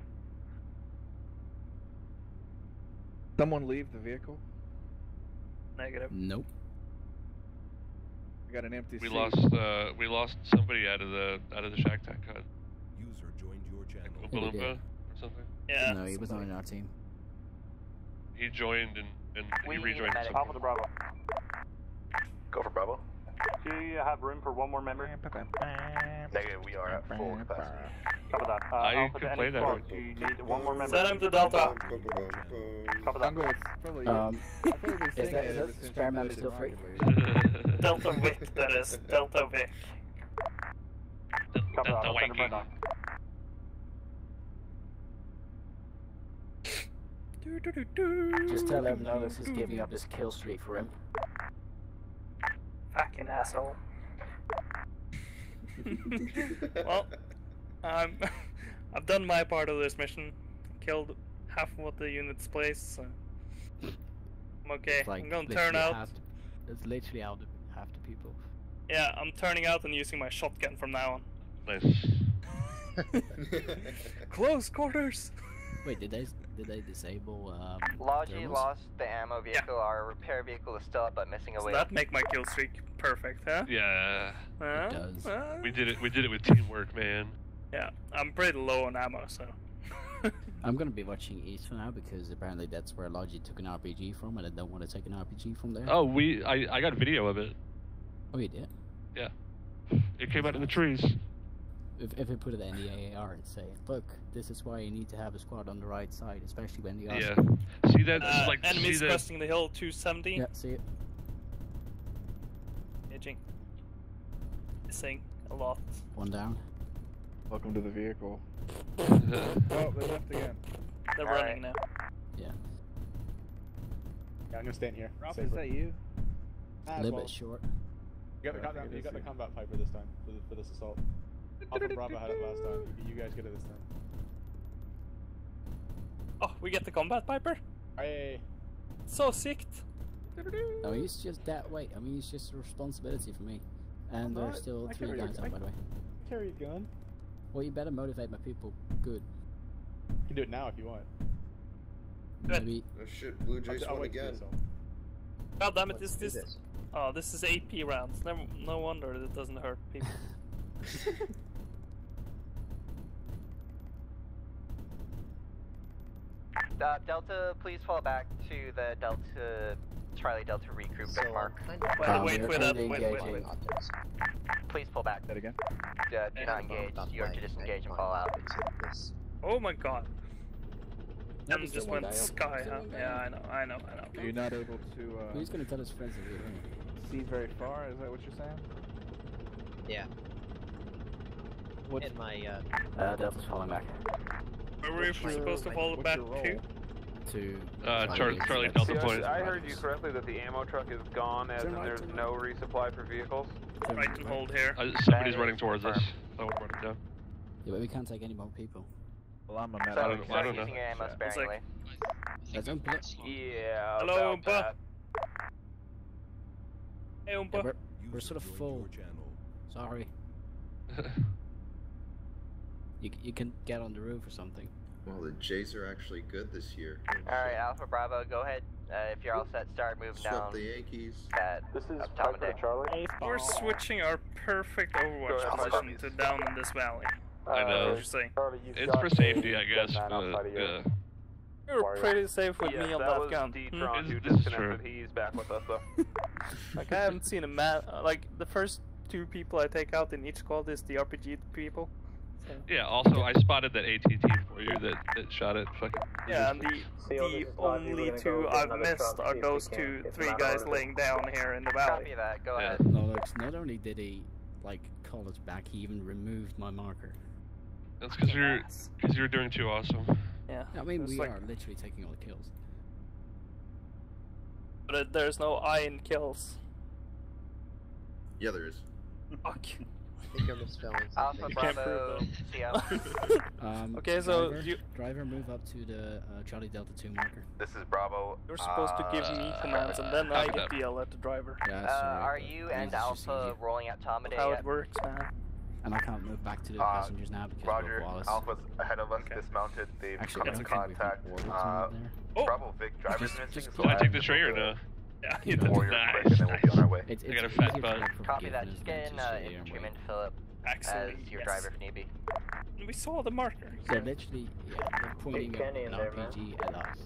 Someone leave the vehicle. Negative. Nope. We got an empty We seat. lost, uh, we lost somebody out of the, out of the Shack Tack hut. User joined your channel. we Oompa did. Loompa or something. Yeah. No, he was not in our team. He joined and, and We he need a rejoined. medic. Alpha to Bravo. Go for Bravo. Do you have room for one more member? Negative, we are at full capacity. Cover that. Uh, I Alpha can to play any that squad, right. do you need one more member? Send him to Delta. Cover that. Uncle, it's probably Um, I feel like they is sing that- it is ever that since spare you member played still in free? Rocket League. Delta Vic, that is. Delta Vic. Cover that. Delta I'll send him right wanking. now. Just tell him Nolux is giving up his kill streak for him. Fucking asshole. Well, um, I've done my part of this mission. Killed half of what the units placed, so I'm okay. It's like I'm gonna literally turn out. Half the, it's literally out of half the people. Yeah, I'm turning out and using my shotgun from now on. Nice. Close quarters. Wait, did they did they disable? Um, Logi thermals? lost the ammo vehicle. Our repair vehicle is still up, but missing a Does wheel. that make my kill streak perfect, huh? Yeah. Huh? does. Huh? We did it, we did it with teamwork, man. Yeah, I'm pretty low on ammo, so. I'm gonna be watching east for now because apparently that's where Logi took an R P G from, and I don't want to take an R P G from there. Oh, we I I got video of it. Oh, you did? Yeah. It came out in the trees. If, if we put it in the A A R and say, look, this is why you need to have a squad on the right side, especially when the Yeah. See that? Uh, like enemies see that? cresting the hill, two seventy. Yeah, see it. Edging. Missing a lot. One down. Welcome to the vehicle. Uh, Oh, they left again. They're All running right. now. Yeah. Yeah, I'm gonna stand here. Ralph, Safer. is that you? Ah, A little well, bit short. You got the, I combat, think it you is got the you. combat piper this time for, the, for this assault. Alpha Bravo had it last time. You guys get it this time. Oh, we get the combat piper? Hey. So sick. No, he's just that way. I mean, it's just a responsibility for me. And I'm there's not- still I three carry a- guys I- out, by the way. Carry a gun. Well, you better motivate my people. Good. You can do it now if you want. Maybe. Oh shit, Blue Jays I'll, I'll won wait for the again. assault. God damn it, Let's this do this. this. Oh, this is A P rounds. Never, no wonder it doesn't hurt people. Uh, Delta, please fall back to the Delta, Charlie Delta regroup So, mark. kind of Wait, Um, wait, they're wait up, currently wait, wait, engaging. wait. Please pull back. That again? Uh, do Yeah, not engage. You are to disengage and fall out. Oh my god. That M was the just one went guy up. sky, That's the huh? one guy Yeah, I up. know, I know, I know. You're not able to uh, Who's gonna tell his friends that we're doing? see very far? Is that what you're saying? Yeah. What? In my uh, Uh, Delta's falling back. Were we What's your- supposed to follow what's back your role? too? To Uh, try Char- to get Charlie to Delta that See, point. I, I heard you correctly that the ammo truck is gone, as Turn in right, there's turn right. no resupply for vehicles. Turn Right and hold here. Uh, somebody's That running is towards us. confirmed. Oh, we're running down. Yeah, but we can't take any more people. Well, I'm a So, medic. I don't- I start don't know. using your ammo It's like- sparingly. Let's open it. Yeah. Hello, about Umpa. that. Hey, Yeah, Umpa. we're, User we're sort of joined full. your channel. Sorry. You, you can get on the roof or something. Well, the Jays are actually good this year. Alright, Alpha Bravo, go ahead. Uh, if you're all set, start moving Swept down the Yankees. that This is up top of Piper day. Charlie. We're switching our perfect Go Overwatch ahead, position to down in this valley. I know. What you're saying? Charlie, you've It's got for a safety, I dead guess. man But, outside of your- yeah. You're Warrior. pretty safe with Yes, me on that that was gun. D-Tron Hmm? who This is disconnected. true. He's back with us though. Like I haven't seen a man. Uh, like the first two people I take out in each squad is the R P G people. So, Yeah, also, I spotted that A T T for you that, that shot it. Fucking. yeah, and the the only two I've missed are those two, three guys laying down here in the Copy valley. that, go Yeah. ahead. Nolux, not only did he, like, call us back, he even removed my marker. That's because you're, cause you're doing too awesome. Yeah. I mean, it's we like- are literally taking all the kills. But uh, there's no I in kills. Yeah, there is. Fuck. I think I'm misspelling Alpha something. can't Bravo, prove C L. Um, Okay, so driver, you- driver, move up to the uh, Charlie Delta two marker. This is Bravo. You're supposed to give me Uh, commands, and then I copy get that. to yell at the driver. Yeah, Uh, sorry, are but you this and is just Alpha easier. rolling at Tom How yet? it works, man. And I can't move back to the Uh, passengers now because Roger, of Wallace. Alpha's ahead of us, Okay. dismounted. They've Actually, come I in don't think we can contact. order to Uh, move there. Oh! Bravo, Vic, driver's Just- missing. just so Did I I take the have tray or to no? Yeah, the you did. Warrior Nice, quick, and then we'll be on our way. It's, I it's got a fat easier to butt. look for Copy that. forgiveness Just than get to in uh, sit here and infantryman wait. Philip Actually, as your yes. driver if need be. We saw the marker. So literally, yeah, they're pointing Kenny an in there, R P G at us.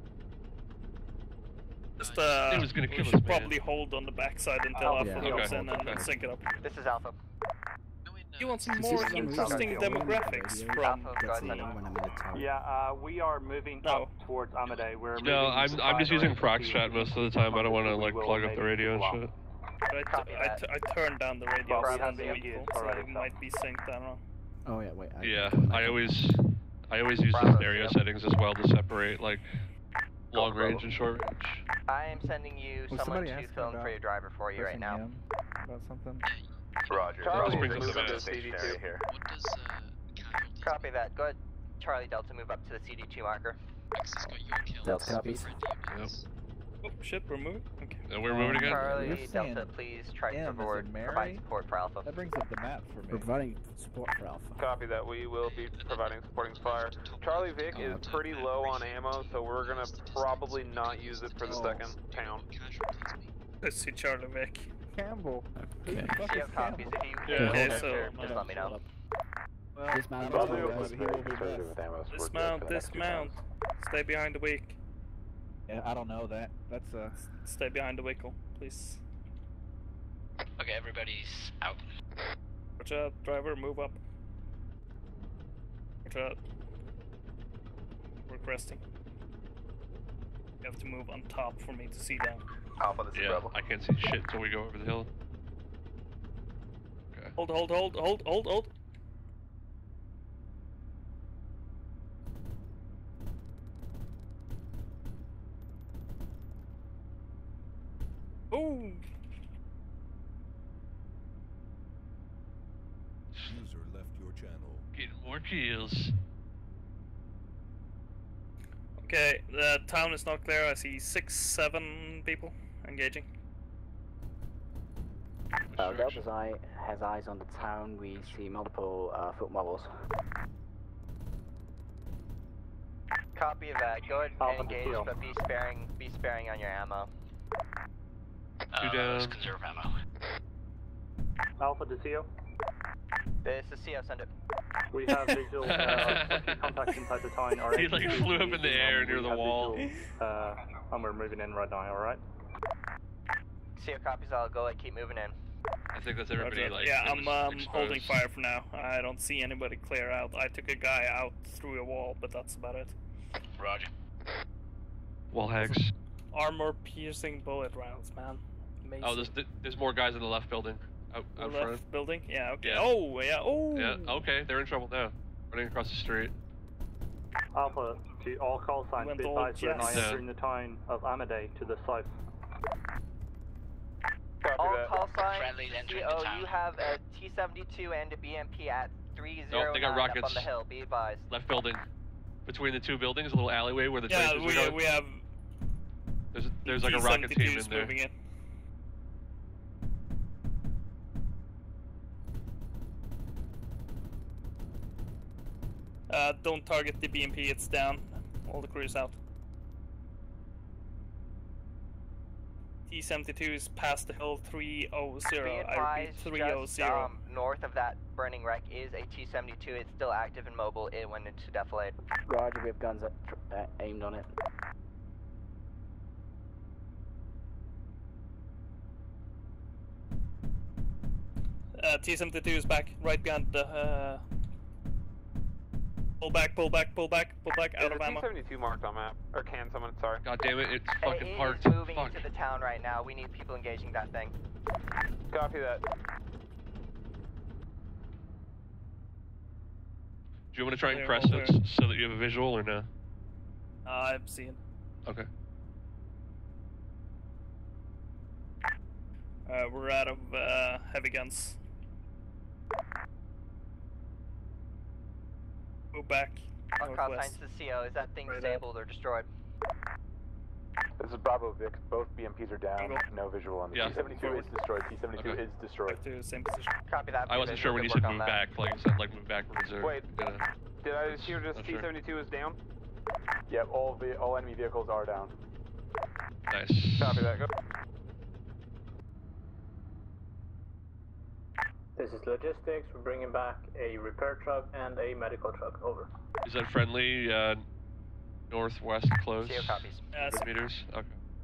Just uh, It was gonna we kill should us, man. probably hold on the backside until Oh, Alpha yeah. moves Okay. in and then Okay. sync it up. This is Alpha. You want some This more is the reason interesting I go on the demographics radio. from Alpha, go That's ahead. the when I'm in the tower. Yeah, uh, we are moving No. up towards Amade. We're moving No, I'm, I'm just five using or proc eight strat most of the time. I don't want to We like will plug up maybe the radio and block. shit. But I, Copy t I, that. t I turned down the radio Bravo, sound yeah. equal, so Alright, it so- might be synced. I don't know. Oh yeah, wait. I, Yeah, I'm I going always, I always use the Bravo, stereo yep. settings as well to separate like long Bravo. range and short range. I am sending you Was someone somebody to asking film for about your driver for you right pressing now. him about something? Roger. Charlie, Bravo, brings move us up the to van. stationary here. What does uh, casualties Copy that. Go ahead. Charlie Delta, move up to the C D two marker. Max has got your kills. Delta copies. friend units. Oh shit, we're moving. Okay. And we're moving again. Charlie You're Delta, saying please try to M as in forward, Mary? provide support for Alpha. That brings up the map for me. Providing support for Alpha. Copy that. We will be providing supporting fire. Charlie Vic is pretty low on ammo, so we're gonna probably not use it for the Oh. second town. Casualties mean. Let's see Charlie Vic. Campbell. Who Okay. the fuck If you is have copies, Campbell? if you Yeah. if you Okay, have so- there, just let me know. Well, Dismount, I don't dismount, know, guys. but he will be Conservative best. with ammo, so we're good Dismount, for the next two dismount. rounds. Stay behind the wake. Yeah, I don't know that. That's uh. Stay behind the vehicle, please. Okay, everybody's out. Watch out, driver, move up. Watch out. Requesting. You have to move on top for me to see down. Alpha, this is Yeah, Rebel. I can't see shit until we go over the hill. Okay. Hold, hold, hold, hold, hold, hold. Ooh. User left your channel. Getting more kills. Okay, the town is not clear. I see six, seven people engaging. Uh, Delta's eye has eyes on the town. We see multiple uh, foot models. Copy of that. Go ahead Alpha and engage, Kilo. but be sparing. Be sparing on your ammo. Uh, down. let's conserve ammo. Alpha to C O. This is C O. Send it. We have visual uh, contacts inside the town. Our He like entity flew is up in the leaving, air um, near we the have wall. visual, uh, and we're moving in right now. All right. C O copies all. Go ahead. Keep moving in. I think that's everybody Roger. like. yeah, that I'm was um, holding exposed. fire for now. I don't see anybody clear out. I took a guy out through a wall, but that's about it. Roger. Wall hacks. Armor piercing bullet rounds, man. Amazing. Oh, there's there's more guys in the left building. Out, The out left front. building? Yeah, okay. Yeah. Oh, yeah, oh! Yeah, okay, they're in trouble now. Running across the street. Alpha to all call signs. Went Be all advised we're now jets. entering the town of Amadei to the south. Copy All that. call signs. Friendly's entering C O, the town. you have a T seventy-two and a B M P at three Nope, zero they nine got up on rockets. the hill. Be advised. Left building. Between the two buildings, a little alleyway where the Yeah, tracers we, are going. we have There's, there's like a rocket team in T seventy-twos there. moving in. Uh, don't target the B M P, it's down. All the crews out. T seventy-two is past the hill three oh Be zero. I repeat, advised, three oh just zero. um, north of that burning wreck is a T seventy-two. It's still active and mobile. It went into defilade. Roger, we have guns at, uh, aimed on it. Uh, T seventy-two is back, right behind the. Uh... Pull back, pull back, pull back, pull back, out Is of the ammo. T seventy-two marked on map? Or can someone? Sorry. God damn it, it's It fucking is parked. moving Fuck. into the town right now. We need people engaging that thing. Copy that. Do you want to try and Clear, press all it clear. so that you have a visual or no? Uh, I'm seeing. Okay. Uh, we're out of uh, heavy guns. Go back. All call Northwest. signs to C O. Is that thing Right disabled or destroyed? This is Bravo Vic. Both B M Ps are down. Tango. No visual on the Yeah. T seventy-two is destroyed. T seventy-two Okay. is destroyed. Back to same position. Copy that. I wasn't Good sure when you work said on move that. back, like you said, like move backwards or. Wait. Yeah. Did I just hear just Not T sure. seventy-two is down? Yep, all ve all enemy vehicles are down. Nice. Copy that. Go. This is logistics. We're bringing back a repair truck and a medical truck. Over. Is that friendly? Uh, northwest close. C O copies. Uh, one hundred meters. Okay.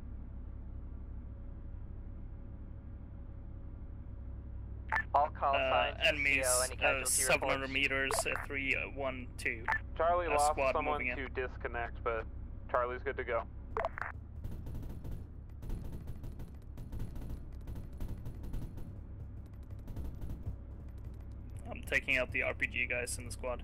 All call uh, signs to enemies, C O. Any uh, casualty seven hundred reports? meters, uh, three one two. Charlie A lost squad someone moving in. to disconnect, but Charlie's good to go. I'm taking out the R P G guys in the squad.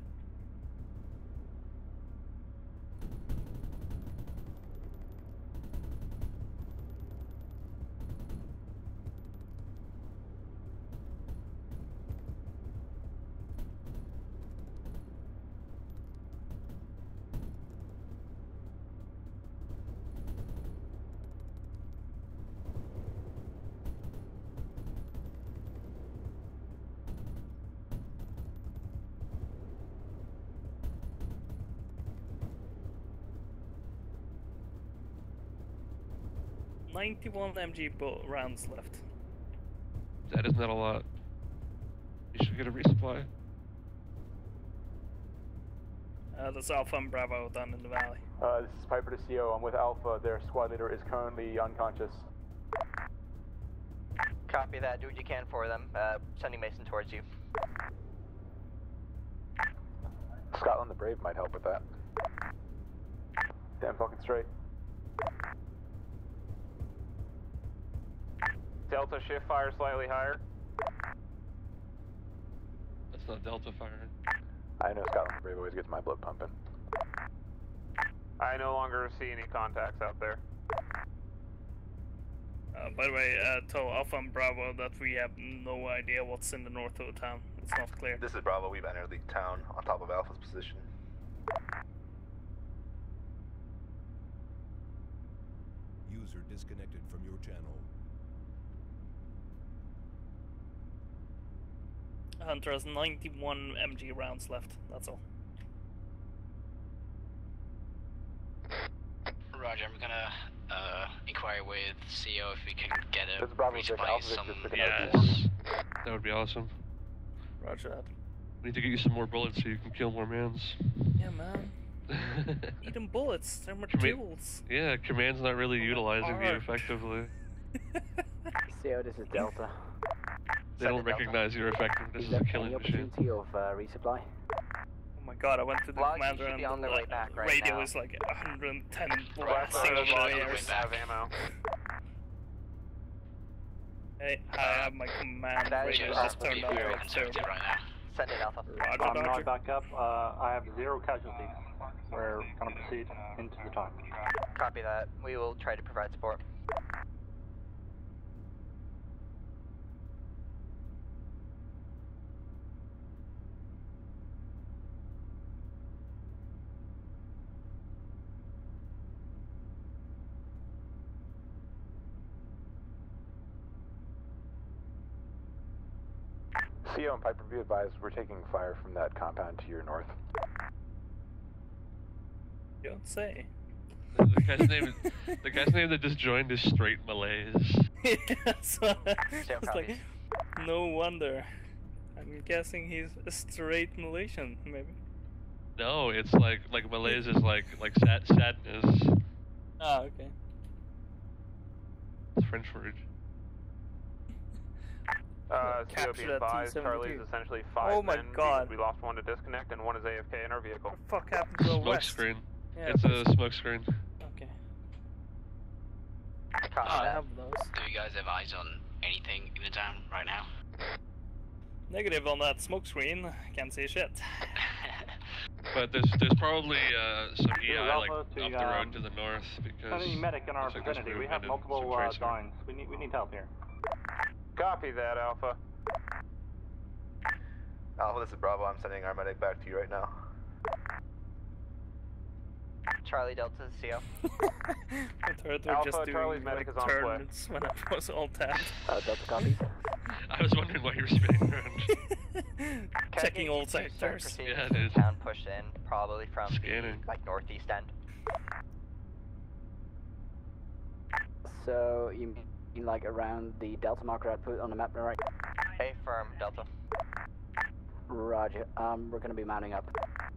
ninety-one M G bullet rounds left. That is not a lot. You should get a resupply. Uh, that's Alpha and Bravo down in the valley. Uh, this is Piper to C O. I'm with Alpha. Their squad leader is currently unconscious. Copy that. Do what you can for them. Uh, sending Mason towards you. Scotland the Brave might help with that. Damn fucking straight. Delta shift fire slightly higher. That's not Delta firing. I know Scotland the Brave always gets my blood pumping. I no longer see any contacts out there. Uh, by the way, uh, tell Alpha and Bravo that we have no idea what's in the north of the town. It's not clear. This is Bravo. We've entered the town on top of Alpha's position. User disconnected from your channel. Hunter has ninety-one M G rounds left, that's all. Roger, I'm gonna uh, inquire with C O if we can get a This is Bravo six, resupply Alpha six some... just picking up Yes. That would be awesome. Roger that. We need to get you some more bullets so you can kill more mans. Yeah, man. Eat them bullets, they're more Comma- tools. Yeah, Command's not really utilizing you Arg. effectively. C O, this is Delta. They don't recognize your effectiveness Is as there a killing any machine. opportunity of uh, resupply? Oh my god, I went to the Lodge, you commander should and be on the their way back right radio now. is like one hundred ten Left blasting side of over the the road, ears. have ammo. Hey, I have my command That is radio Alpha just turned P on. zero. So, right now. Send it, Alpha. Roger, Um, now I Roger. back up. Uh, I have zero casualties. We're gonna proceed into the time. Copy that. We will try to provide support. C O and Piper, be advised, we're taking fire from that compound to your north. You don't say. The, the guy's name, the guy's name that just joined is Straight Malays. Yeah, so, Still it's like, no wonder. I'm guessing he's a straight Malaysian, maybe. No, it's like like Malays is like like sad sadness. Ah, okay. It's French word. Uh, C O Capture be that advised, T Charlie's seventy-two. essentially five Oh my men. We- god. We lost one to disconnect and one is A F K in our vehicle. What the fuck happened to the Smoke west? screen. Yeah, It's please. a smoke screen. Okay. Copy Uh, I that. have those. Do you guys have eyes on anything in the town right now? Negative on that smoke screen. Can't see shit. But there's there's probably uh, some E Here's I like Alpha up to, the road um, to the north because Any medic in our looks like there's vicinity. We have movement and multiple some uh, tracer. downs. We need we need help here. Copy that, Alpha. Alpha, this is Bravo. I'm sending our medic back to you right now. Charlie Delta, C O. I thought we were Alpha, just doing Charlie's medic like is on play. turns when I was all tapped. Uh, Delta copy. I was wondering why you were spinning around. Checking all Start sectors. proceeding Yeah, to it is. Town pushed in, probably from Scanning. the like northeast end. So you mean like around the Delta marker I put on the map, right? A firm, Delta. Roger. Um, we're gonna be mounting up.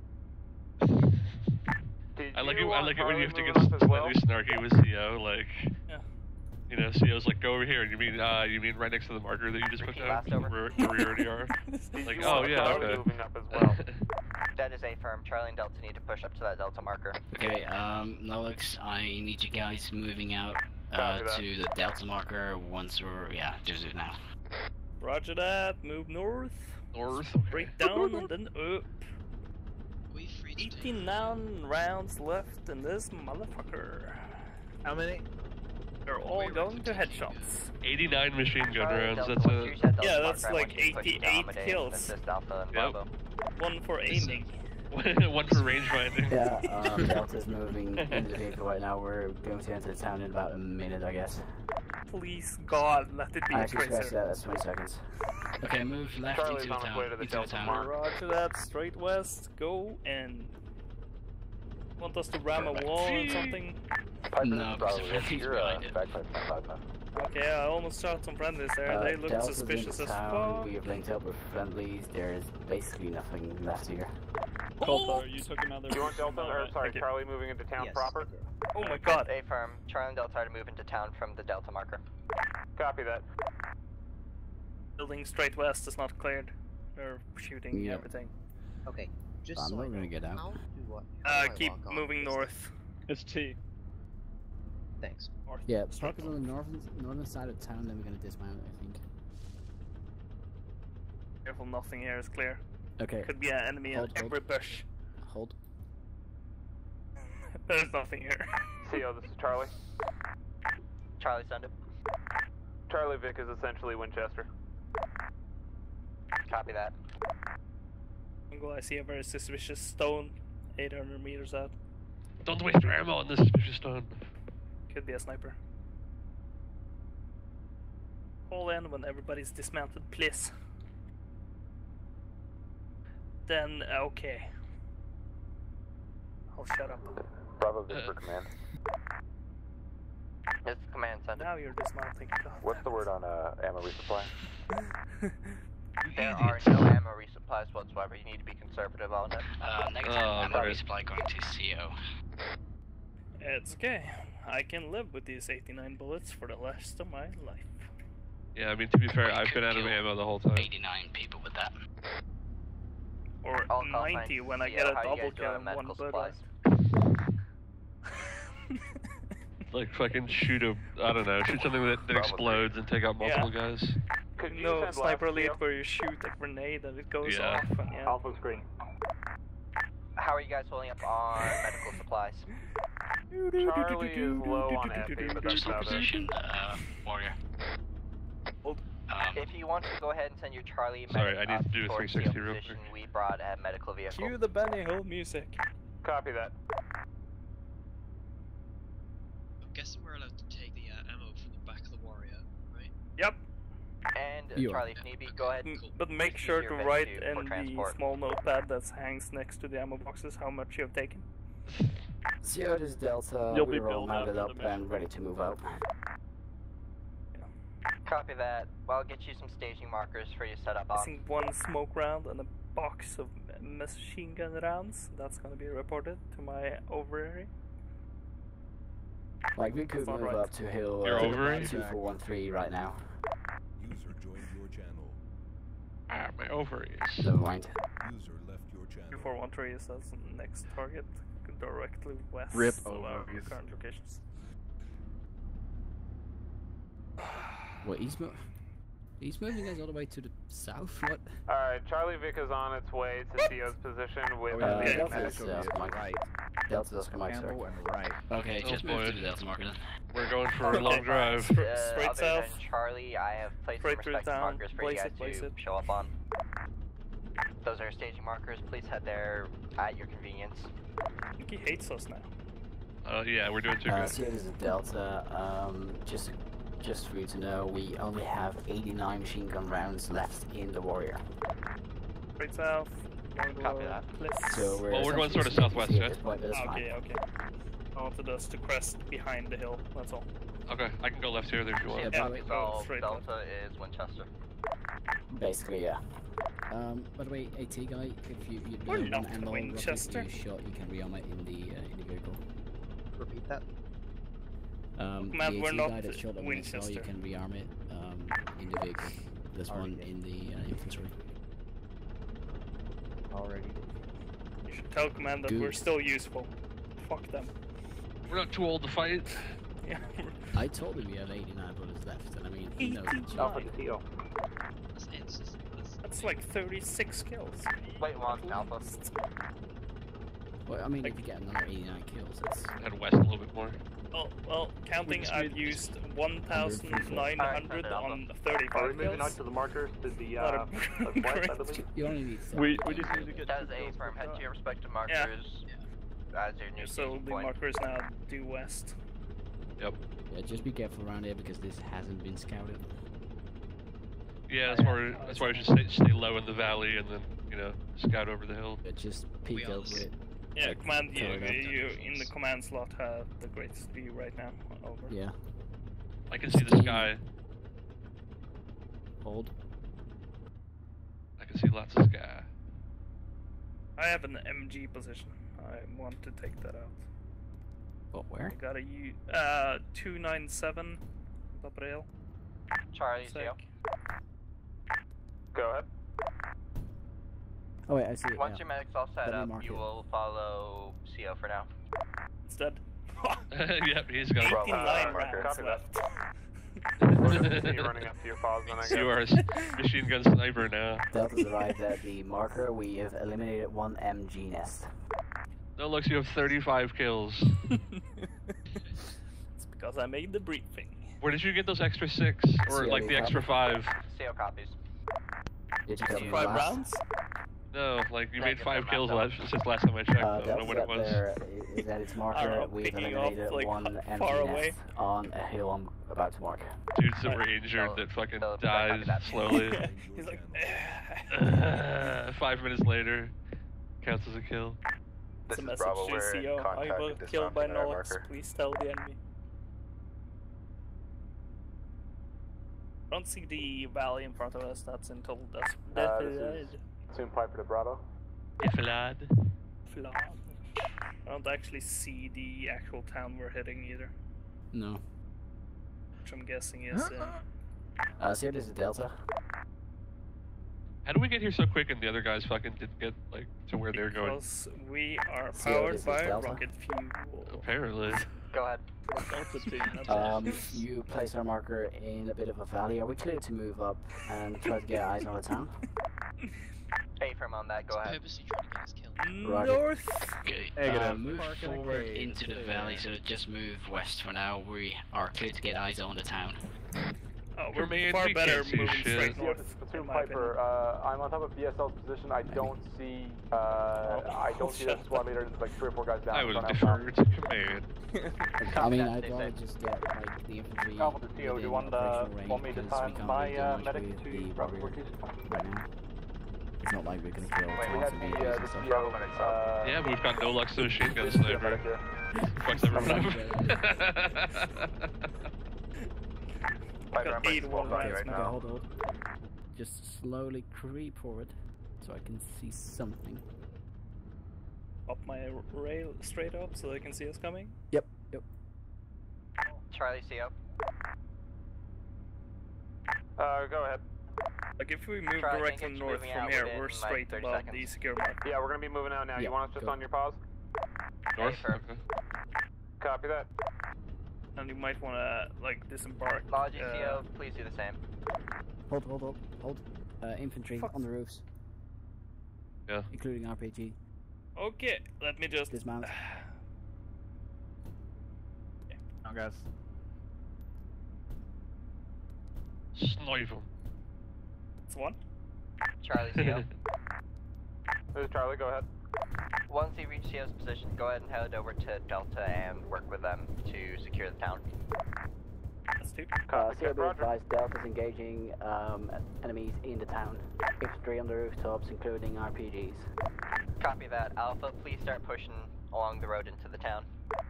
Did I like you it. I want like it when you Charlie have to moving get up as well? slightly snarky with C O. Like, Yeah. you know, C O's like, go over here, and you mean, uh, you mean right next to the marker that you just put Repeat down, last over. where, where we already are. Did Like, you oh want yeah, Charlie okay. moving up as well? That is A firm. Charlie and Delta need to push up to that Delta marker. Okay, um, Nolux, I need you guys moving out uh, Copy that. to the Delta marker once we're, yeah, just do it now. Roger that. Move north. North. Straight down and then up. We free eighty-nine rounds left in this motherfucker. How many? They're all going to headshots. eighty-nine machine gun Charlie rounds. Delta, That's once you a reach that Delta Yeah, that's marker, I like want you to push into eighty-eight Amadeus, kills. Assist Alpha and Yep. Bravo. One for aiming. one for range finding. Yeah, um, Delta's moving into the vehicle right now. We're going to enter the town in about a minute, I guess. Please, God, let it be I a actually scratched tracer. that. That's twenty seconds. Okay, move left Charlie's into the on his town. way to the into the Delta town. mark. Roger that. Straight west. Go and. Want us to ram a wall or something? Piper, No, this is Bravo. because If he's you're uh, blinded. backpipe from five five. Okay, I almost shot some friendlies there. Uh, They look Delta's suspicious in as town. fuck. We have linked up with friendlies. There is basically nothing left here. Delta, you took another. You want Delta, or sorry, Thank you. Charlie moving into town Yes. proper? Oh my god. A firm. Charlie and Delta are to move into town from the Delta marker. Copy that. Building straight west is not cleared. They're shooting Yeah. everything. Okay, just I'm so not I gonna know, get out. How do what? Uh, how do I keep log on moving to this north. thing? It's T. Thanks. North. Yeah, Straight park is on the northern northern side of town. Then we're gonna dismount, I think. Careful, nothing here is clear. Okay. Could be an enemy Hold, in every bush. Hold. There's nothing here. C O, this is Charlie. Charlie, send it. Charlie Vic is essentially Winchester. Copy that. Angle, I see a very suspicious stone, eight hundred meters out. Don't waste your ammo on this suspicious stone. Could be a sniper. Call in when everybody's dismounted, please. Then, okay. I'll shut up. Bravo Vic for command. It's command, send it. Now you're dismounting. God. What's the word on uh, ammo resupply? There are no ammo resupplies whatsoever. You need to be conservative on it. Uh, negative Oh, ammo right. resupply going to C O. It's okay. I can live with these eighty-nine bullets for the rest of my life. Yeah, I mean, to be fair, You I've could been out of kill ammo the whole time. eighty-nine people with that. Or All call ninety signs when I C get O. a How you double guys doing kill on in one medical bullet. supplies? Like, fucking shoot a, I don't know, shoot something that, that explodes and take out multiple Yeah. guys. Could you No send sniper left, lead C O? where you shoot a grenade and it goes Yeah. off. And yeah. Alpha screen. How are you guys holding up on medical supplies? Charlie is low on F P, but that's Just about it. position, uh, warrior. Um, If you want to go ahead and send your Charlie Sorry, medic I need up to do a towards three sixty the real position, quick. we brought a medical vehicle. Cue the Benny Hill music. Copy that. I'm guessing we're allowed to take the uh, ammo from the back of the warrior, right? Yep. And uh, You are. Charlie, if need be, go ahead. Mm, But make Use sure your to vet write to- for in the transport. small notepad that hangs next to the ammo boxes how much you have taken. Sierra is Delta. You'll be We're all billed out mounted for up the mission. and ready to move out. Copy that. Well, I'll get you some staging markers for you set up on. Missing one smoke round and a box of machine gun rounds. That's gonna be reported to my over area. Like, we could That's not move right. up to Hill You're uh, over it? two four one three right now. User joined your channel. Ah, my ovaries. Never mind. User left your channel. two four one three is that's the next target, directly west Rip of our ovaries. current locations. What? He's mo He's moving us all the way to the south. What? Alright, Charlie Vic is on its way to C O's position with Oh, Uh, yeah, the Delta medical is is uh, Mike. right. Delta is Mike, sir. Campbell and right. okay, Oh, just move boy. to the Delta marker then. We're going for a Okay. long drive. Straight, Uh, straight other south. than Charlie, I have placed Straight some through respective town. markers for Place you it, guys place to it. show up on. Those are staging markers. Please head there at your convenience. I think he hates us now. Uh, yeah, we're doing too Uh, good. Sierra is Delta. Um, just, just for you to know, we only have eighty-nine machine gun rounds left in the Warrior. Straight south. Copy that. So we're Well, we're going essentially sort of southwest, speaking to you right? at this point, but it's fine. Okay, okay. I wanted us to crest behind the hill, that's all. Okay, I can go left here if you want. Yeah, Yeah, by the way, go So straight left. Delta is Winchester. Basically, yeah. um, by the way, AT guy, if you you We're know, not one ammo rocket Winchester. you shot, you can rearm it in the uh, in the vehicle. Repeat that. Um, Man, the we're AT not guy that shot at Winchester, you Winchester. can rearm it um, in the vehicle. There's one Already. in the uh, infantry. Already. You should tell command that Good. we're still useful. Fuck them. We're not too old to fight. Yeah. I told him we have eighty-nine bullets left, and I mean, he knows each Alpha other. to C O. That's, it's just, that's, That's like thirty-six kills. Wait one, Alpha. Well, I mean, Like- if you get another eighty-nine kills, that's Head west a little bit more. Oh, well, counting, just I've need- used one thousand nine hundred Alright, on Are we thirty-five moving out kills. to the markers to the Not a uh, southwest, I great- believe? you only need. We- thirty we just need to kills. get- That is a firm. Head to your respective markers as your new So staging the point. markers now due west. Yep. Yeah, just be careful around here because this hasn't been scouted. Yeah, that's why that's why we should stay, stay low in the valley and then you know scout over the hill. Yeah, just peek We all over it. Yeah, Like, command, you, cover it up. you in the command slot have the greatest view right now. Over. Yeah. I can see the sky. Hold. I can see lots of sky. I have an M G position. I want to take that out. What, where? I got a U, uh, two nine seven, top rail. Charlie, C O. Go ahead. Oh wait, I see it. Once yeah. your medic's all set Let me up, mark you it. will follow C O for now. It's dead. Yep, he's got a eighty-nine marker. rounds Copy left. We're gonna continue running up to your pause then, I guess. You are a s- machine gun sniper now. Delta's arrived at the marker. We have eliminated one M G nest. Nolux, you have thirty-five kills. It's because I made the briefing. Where did you get those extra six? Or C O like the copy. extra five? C O copies. Did you cover Five last? rounds? No, like you Yeah, made get five them kills out. last, since last time I checked. Uh, I don't know Delta's what it up was. there is at its I marker. don't know, We've picking eliminated off, like, one h- M G far nest away. on a hill I'm about to mark. Dudes that were injured So- that fucking so died copy that. slowly. He's like, Uh, five minutes later, counts as a kill. This it's a is message Bravo. to We're in C O. I contact was and killed by dismounting our Nolux. marker. Please tell the enemy. I don't see the valley in front of us. That's in total death. Uh, this is Soon Piper to Bravo. Iflad. Flawed. I don't actually see the actual town we're hitting either, No. which I'm guessing is. Uh, Uh, so this is Delta. How did we get here so quick and the other guys fucking didn't get like to where they were going? because we are C O, powered this is by Delta. rocket fuel. Apparently. Go ahead. Delta team, that's Um, you place our marker in a bit of a valley. Are we clear to move up and try to get eyes on the town? A-firm on that, go ahead. Purposely trying to get us killed. Roger. North. Okay, Negative. uh, move Park in a forward cave. into the valley, so just move west for now. We are clear to get eyes on the town. Oh, we're Man, far we better can't see moving shit. straight Yeah, north. Platoon in my Piper, uh, I'm on top of B S L's position. I don't see, uh, I don't see the squad leader. There's like three or four guys down. I was front out deferred to command. I mean, that, I'd stay rather safe. just get like the infantry Alpha to C O, do within you want, uh, operational range want me to because we time can't my, really do uh, much medic with to the Bravo warrior right now. It's not like we're gonna kill Wait, We tons have of the, vehicles uh, and the stuff. C O, uh, Yeah, we've got Nolux the machine gun this is the sniper. medic here. Fucks everyone up. Piper, Got I'm ready eight to walk one on you rounds. right Okay, now. hold, hold. Just slowly creep forward so I can see something. Up my rail straight up so they can see us coming. Yep, yep. Charlie, C O. Uh, go ahead. Like if we move Charlie, directly engage north moving from out here, within, we're like, straight thirty above seconds. the secure mark. Yeah, we're gonna be moving out now. Yeah, You want us just go. on your pause? North? A-firm. Okay. Copy that. And you might want to like disembark. Logi, uh, C O, please do the same. Hold, hold, hold, hold. Uh, infantry Fuck. on the roofs. Yeah. Including R P G. Okay, let me just Dismount. Now, guys. Snipe him. It's one. Charlie, C O. This is Charlie, go ahead. Once you reach C O's position, go ahead and head over to Delta and work with them to secure the town. That's two. Uh, Copy, C O check, be roger. advised, Delta's engaging um, enemies in the town. Infantry on the rooftops, including R P Gs. Copy that. Alpha, please start pushing along the road into the town.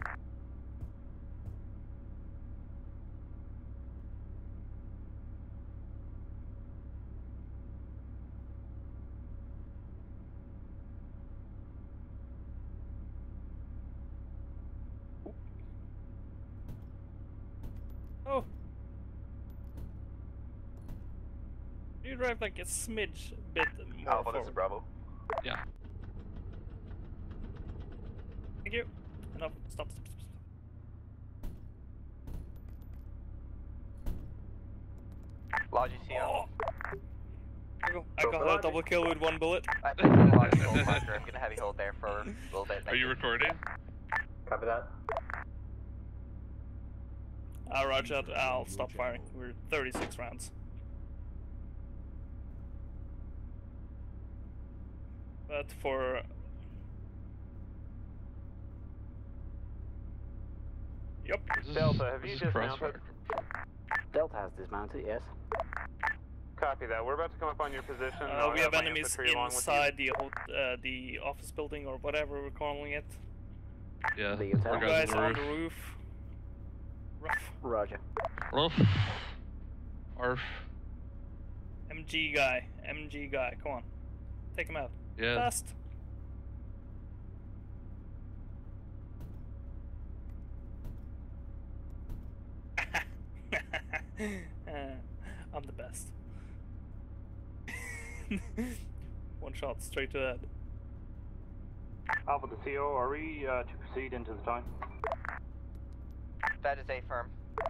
Oh. You drive like a smidge bit more Alpha, this is forward. Bravo. Yeah. Thank you. Enough. Stop, stop, stop, stop. Logi, C O. Oh. I go. I Go got for a Logi. double kill with one bullet. I placed a Logi gold marker. I'm gonna heavy hold there for a little bit. Are Thank you recording? Copy that. Uh, roger that. I'll stop firing. We're thirty-six rounds. But for Yep. This is- Delta, have this you is dismounted? crossfire. Delta has dismounted, yes. Copy that. We're about to come up on your position. Uh, I'll we have have my enemies infantry along with you. inside the hot, uh, the office building or whatever we're calling it. Yeah. The Our hotel. Two guys guys on on the the roof. roof. Rough. Roger. Rough. Arf. M G guy. M G guy. Come on. Take him out. Yeah. Fast. uh, I'm the best. One shot straight to that. Alpha to C O, are we uh, to proceed into the town? That is a firm.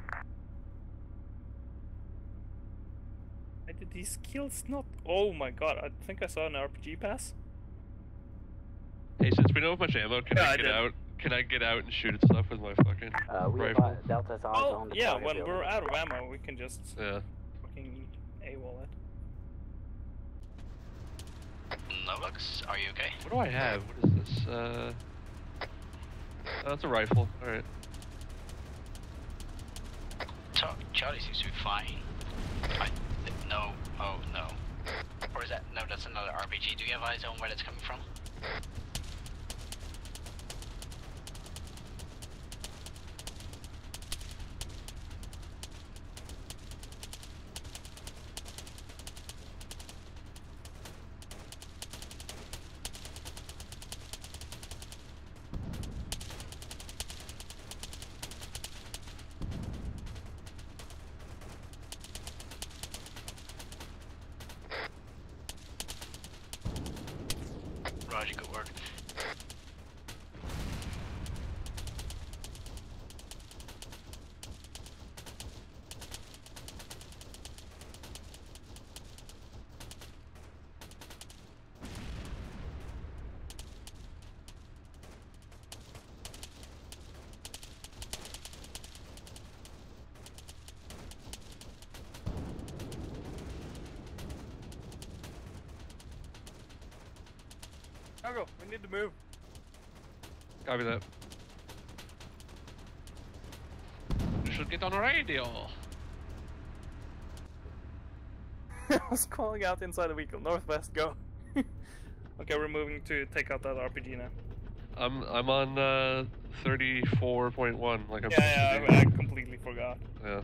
Why did these kills not? Oh my god! I think I saw an R P G pass. Hey, since we don't have much ammo, can Yeah, I I get did. out? Can I get out and shoot at stuff with my fucking Uh, we rifle? have Delta's eyes Oh on the yeah, target when building. we're out of ammo, we can just Yeah. fucking AWOL it. Nolux, are you okay? What do I have? What is this? Uh, oh, that's a rifle. All right. Char Charlie seems to be fine. I no. Oh no. Or is that no? That's another R P G. Do you have eyes on where that's coming from? Roger, good work. Cargo, we need to move. Copy that. You should get on a radio. I was calling out inside the vehicle. Northwest, go. Okay, we're moving to take out that R P G now. I'm I'm on uh, thirty-four point one. Like I'm. Yeah, yeah, I, I completely forgot. Yeah.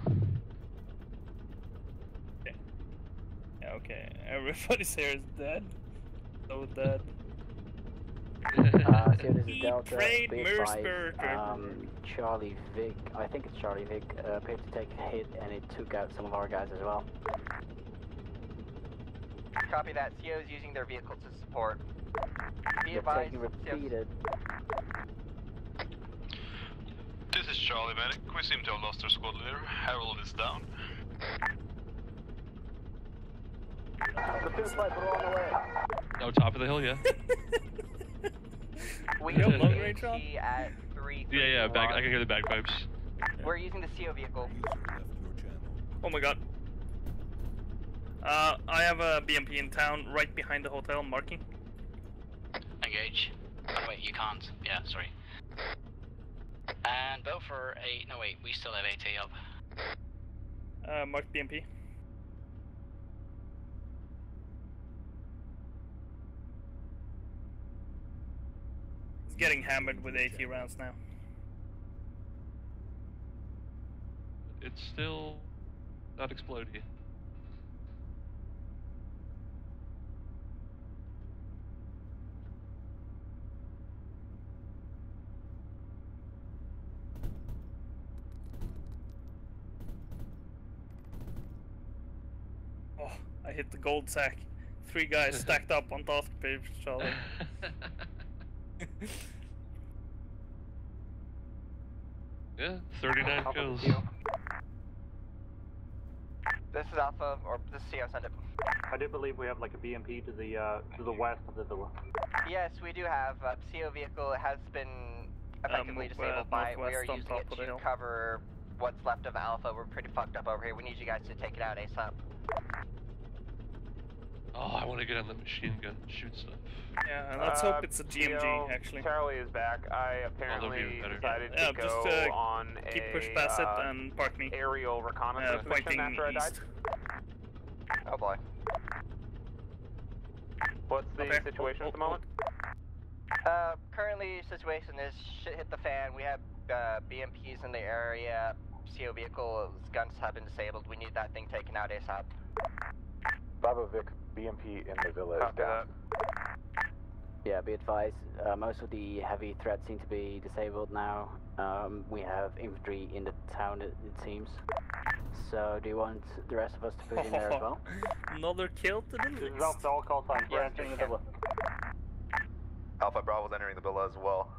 Okay. Yeah, okay. Everybody's here is dead. So dead. Uh, so this is He Delta, prayed be Mercer. advised, um, Charlie Vic, I think it's Charlie Vic, uh, appeared to take a hit and it took out some of our guys as well. Copy that. C O is using their vehicle to support. Be You're advised. taking repeated. This is Charlie Medic. We seem to have lost our squad leader. Harold is down. The field are on the way. Oh, top of the hill, yeah. We You have have long A range on? T at three. Yeah, yeah. Back. I can hear the bagpipes. We're using the C O vehicle. Oh my god. Uh, I have a B M P in town right behind the hotel, marking. Engage. Oh, wait, you can't. Yeah, sorry. And both for a. No, wait, we still have A T up. Uh, mark B M P. He's getting hammered with AT rounds now. It's still not exploding. Oh, I hit the gold sack. Three guys stacked up on top of each other. Yeah, thirty-nine kills. This is Alpha, or this is C O, send it. I do believe we have like a B M P to the uh, to the west of the villa. Yes, we do have. Uh, C O vehicle has been effectively Um, disabled uh, by. We are northwest on using top it of the to hill. cover what's left of Alpha. We're pretty fucked up over here. We need you guys to take it out ASAP. Oh, I want to get on the machine gun and shoot stuff. Yeah, and let's Uh, hope it's a G M G C O, actually. Charlie is back. I Oh, that'll apparently be better. decided Yeah, to go just uh, on keep a push past uh, it and park me. aerial reconnaissance Uh, mission pointing after I died. east. Oh boy. What's the Okay. situation Oh, at the oh, moment? Uh, currently situation is shit hit the fan. We have uh, B M Ps in the area. C O vehicle's guns have been disabled. We need that thing taken out ASAP. Bravo Vic, B M P in the villa is Copy down. Yeah, be advised, uh, most of the heavy threats seem to be disabled now. Um, we have infantry in the town, it, it seems. So, do you want the rest of us to put in there as well? Another kill to the This is list. Alpha, all call signs. We're Yes, entering we the can. villa. Alpha Bravo's entering the villa as well.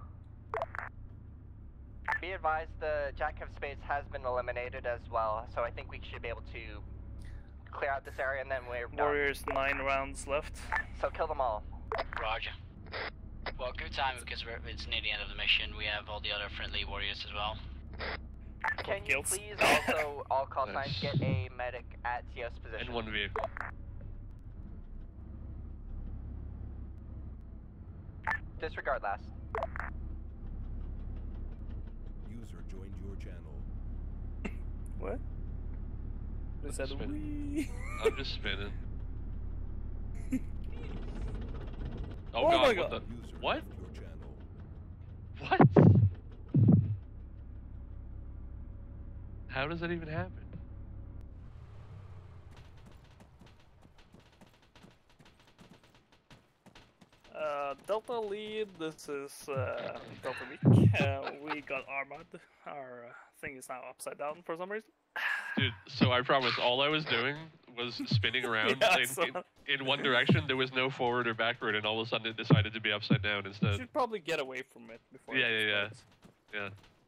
Be advised, the Jack of Spades has been eliminated as well, so I think we should be able to clear out this area and then we're done. Warriors, nine rounds left. So kill them all. Roger. Well, good timing because we're, it's near the end of the mission. We have all the other friendly warriors as well. Can you please also, all call signs, Nice. get a medic at C O's position? And one vehicle. Disregard last. User joined your channel. What? Is that a Spinning. wee? I'm just spinning. Oh, Oh god, my what god. the? User What? left your channel. What? How does that even happen? Uh, Delta lead, this is uh, Delta week. Uh, we got Arma. Our uh, thing is now upside down for some reason. Dude, so I promise, all I was doing was spinning around Yeah, I in, saw in, in one direction. There was no forward or backward, and all of a sudden it decided to be upside down You instead. should probably get away from it before Yeah, it yeah, yeah. explodes. Yeah.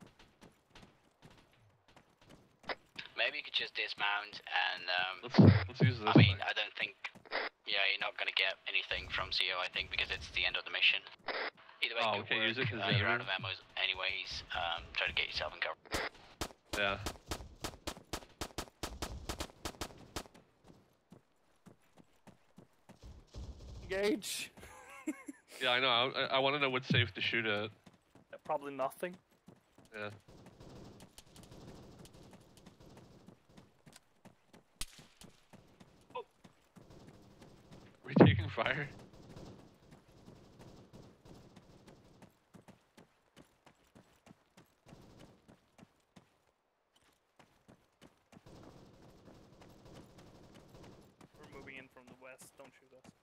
Maybe you could just dismount and, um... Let's, let's use this. I mean, I don't think... Yeah, you're not gonna get anything from C O, I think, because it's the end of the mission. Either way, Oh, good okay, work. use it 'cause uh, it's you're out over. of ammo anyways. Um, try to get yourself in cover. Yeah. Engage. Yeah, I know. I, I want to know what's safe to shoot at. Uh, Probably nothing. Yeah. Oh. We're taking fire. We're moving in from the west. Don't shoot us.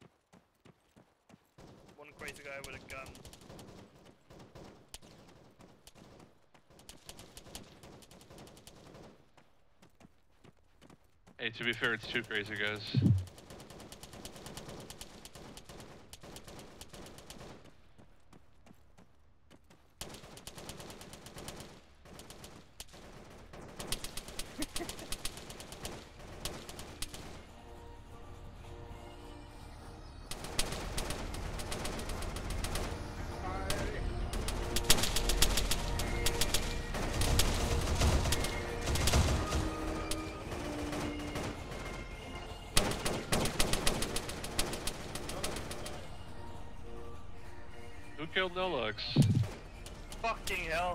One crazy guy with a gun. Hey, to be fair, it's two crazy guys. Who killed Nolux? Fucking hell.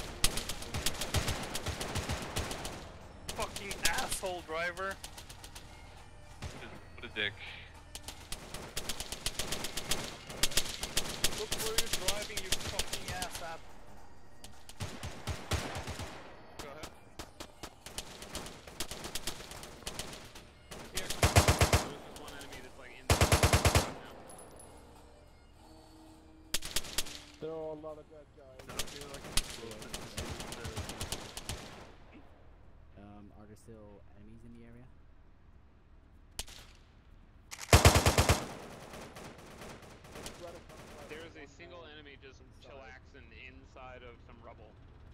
Fucking asshole driver. What a dick. Look where you're driving, you fucking ass up. Go ahead. Here. There's just one enemy that's like in the right now. There are a lot of dead guys. Um, are there still enemies in the area? There is a single enemy just chillaxing inside of some rubble.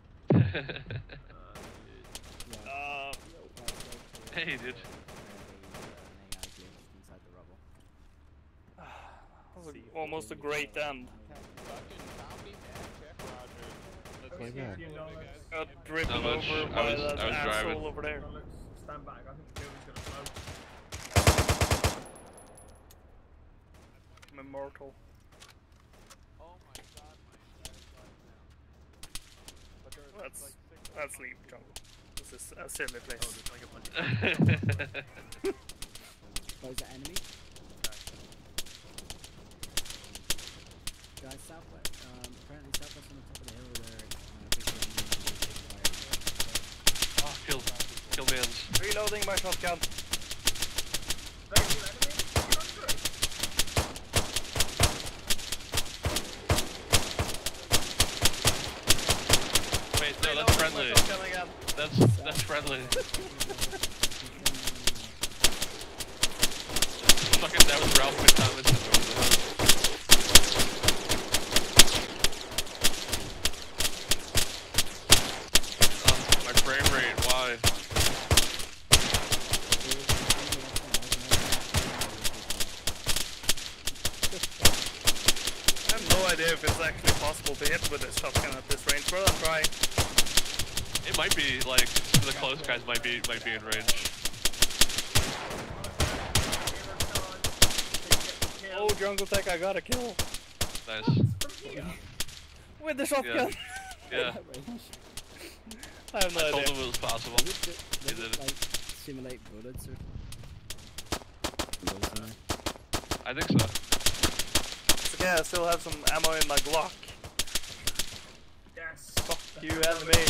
Uh, Hey, dude. Inside the rubble. that was a, almost a great end. Fucking copy that, check Roger. Let's Play see back. if you know the guys. Got driven Not much. over I by was- that I was asshole driving. over there. Stand back, I think the building's gonna blow. I'm immortal. Oh my god, my entire squad now. But there's Let's, like six let's leave, jungle. This is a silly place. Oh, there's like a bunch of Oh, is that enemy? Guys, southwest. Um, apparently southwest on the top of the hill there. Uh, big enemy fire. Oh, kill, kill mans. Reloading my shotgun. Wait, no, that's friendly. That's that's friendly. Fucking that was Ralph McThomas over the hood. Oh, my frame rate, why? I have no idea if it's actually possible to hit with this shotgun at this range, but I'm trying. It might be like some of the close guys might be might be in range. Oh, jungle tech, I got a kill. Nice. With the shotgun. Yeah. yeah. I have no I idea. told him it was possible. Does it, He does did it it. like simulate bullets or bullets in it? I think so. It's okay, I still have some ammo in my Glock. Yes. Fuck you, enemy.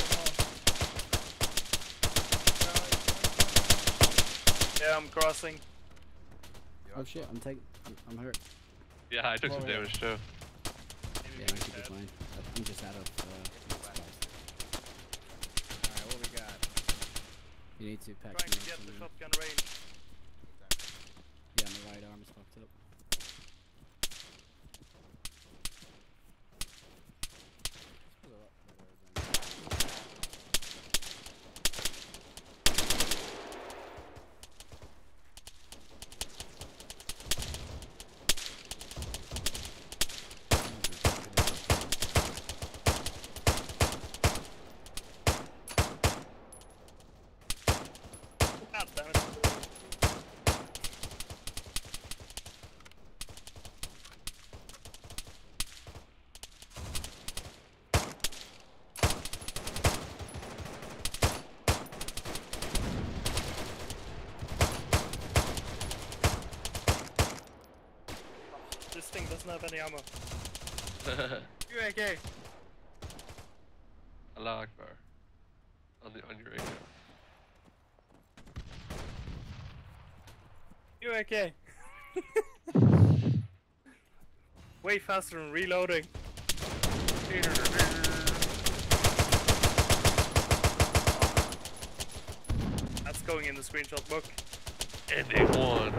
Yeah, I'm crossing. Oh shit, I'm taking. I'm, I'm hurt. Yeah, I took some Oh, damage too. Yeah, I should be fine. I'm just out of uh, supplies. Alright, what we got? You need to patch Trying me to up get the somewhere. shotgun range. Yeah, my right arm is fucked up. God damn it. This thing doesn't have any ammo. U A K. Allah Akbar. On the on your A K. U A K. Way faster than reloading. That's going in the screenshot book. And they won.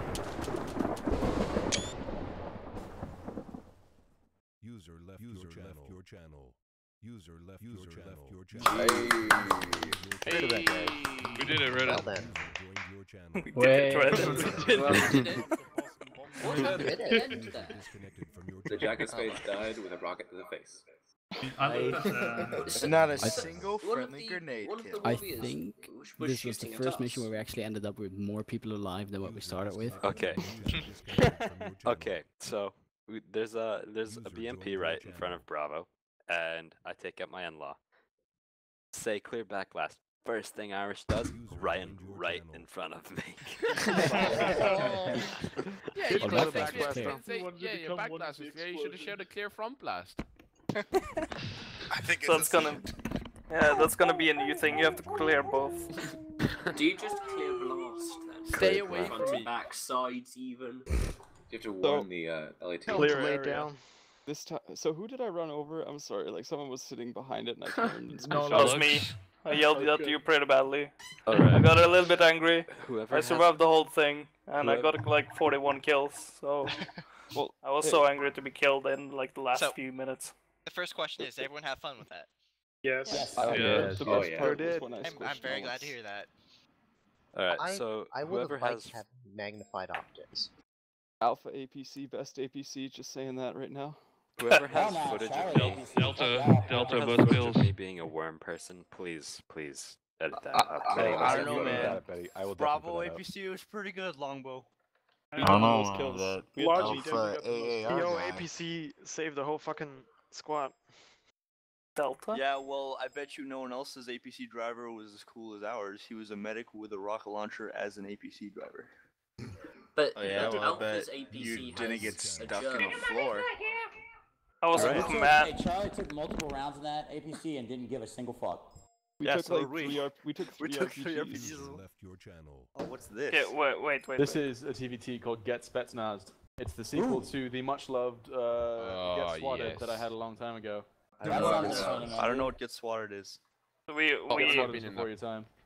User left User your left your channel. User left User your left your Hey. channel. Hey. Hey. We did it, Reddit. Well then. Joined your channel. We did it, Reddit. Well, we did it. What User happened? disconnected from your The Jack of Spades died with a rocket to the face. I looked at, uh, Not a single friendly grenade kill. I think this was the first mission where we actually ended up with more people alive than what we started with. Okay. Okay, so we, there's a there's a B M P right in front of Bravo, and I take out my in-law. Say clear back blast. First thing Irish does, Ryan right in front of me. Yeah, you Oh, could that have thing's backblasted. clear. Say, yeah, your backblast is clear. You should have showed a clear front blast. I think So it's gonna, yeah, that's gonna be a new thing. You have to clear both. Do you just clear blast then? Stay away Front from to me. back, sides even. You have to So- warn the uh, L A T. Clear area. This time, so who did I run over? I'm sorry, like someone was sitting behind it and I turned and No, screenshot that was it. me. I yelled at you pretty badly. Alright. I got a little bit angry. Whoever I has- survived the whole thing, and I Whoever- got like forty-one kills. So Well, I was it- so angry to be killed in like the last So- few minutes. The first question is, did everyone have fun with that? Yes. Yes. Oh, Yeah. The Oh, best yeah. part Sure was did. when I I'm, I'm squished very Nolux. glad to hear that. Alright, I, so I would whoever have liked has to have magnified optics. Alpha A P C, best A P C, just saying that right now. whoever has no, footage sorry, of me, A P C. Delta, whoever Delta, has both footage kills. of me being a worm person, please, please edit that out. Hey, Please. I don't know, man. I will Bravo definitely put that A P C was pretty good, Longbow. We I got don't the know, most man, kills. that We had Alpha two- A A R Yo, guy. A P C saved the whole fucking squad. Delta? Yeah, well, I bet you no one else's A P C driver was as cool as ours. He was a medic with a rocket launcher as an A P C driver. But Oh, yeah, but well, I Alpha's bet A P C you didn't has get a stuck germ. in a floor. I was Right. with Charlie Matt. took, hey, Charlie took multiple rounds in that A P C and didn't give a single fuck. We Yeah, took so like we. three R we took We three took three R P RPGs. Gs. Left your channel. Oh, what's this? Okay, wait, wait, wait. This wait. is a T V T called Get Spetsnazed. It's the sequel Ooh. to the much loved uh, Oh, Get Swatted that I yes. had a long time ago. I That don't, sounds know, fun. I don't know what Get Swatted is. So we Oh, we Get yeah. Swatted been was in before that. your time.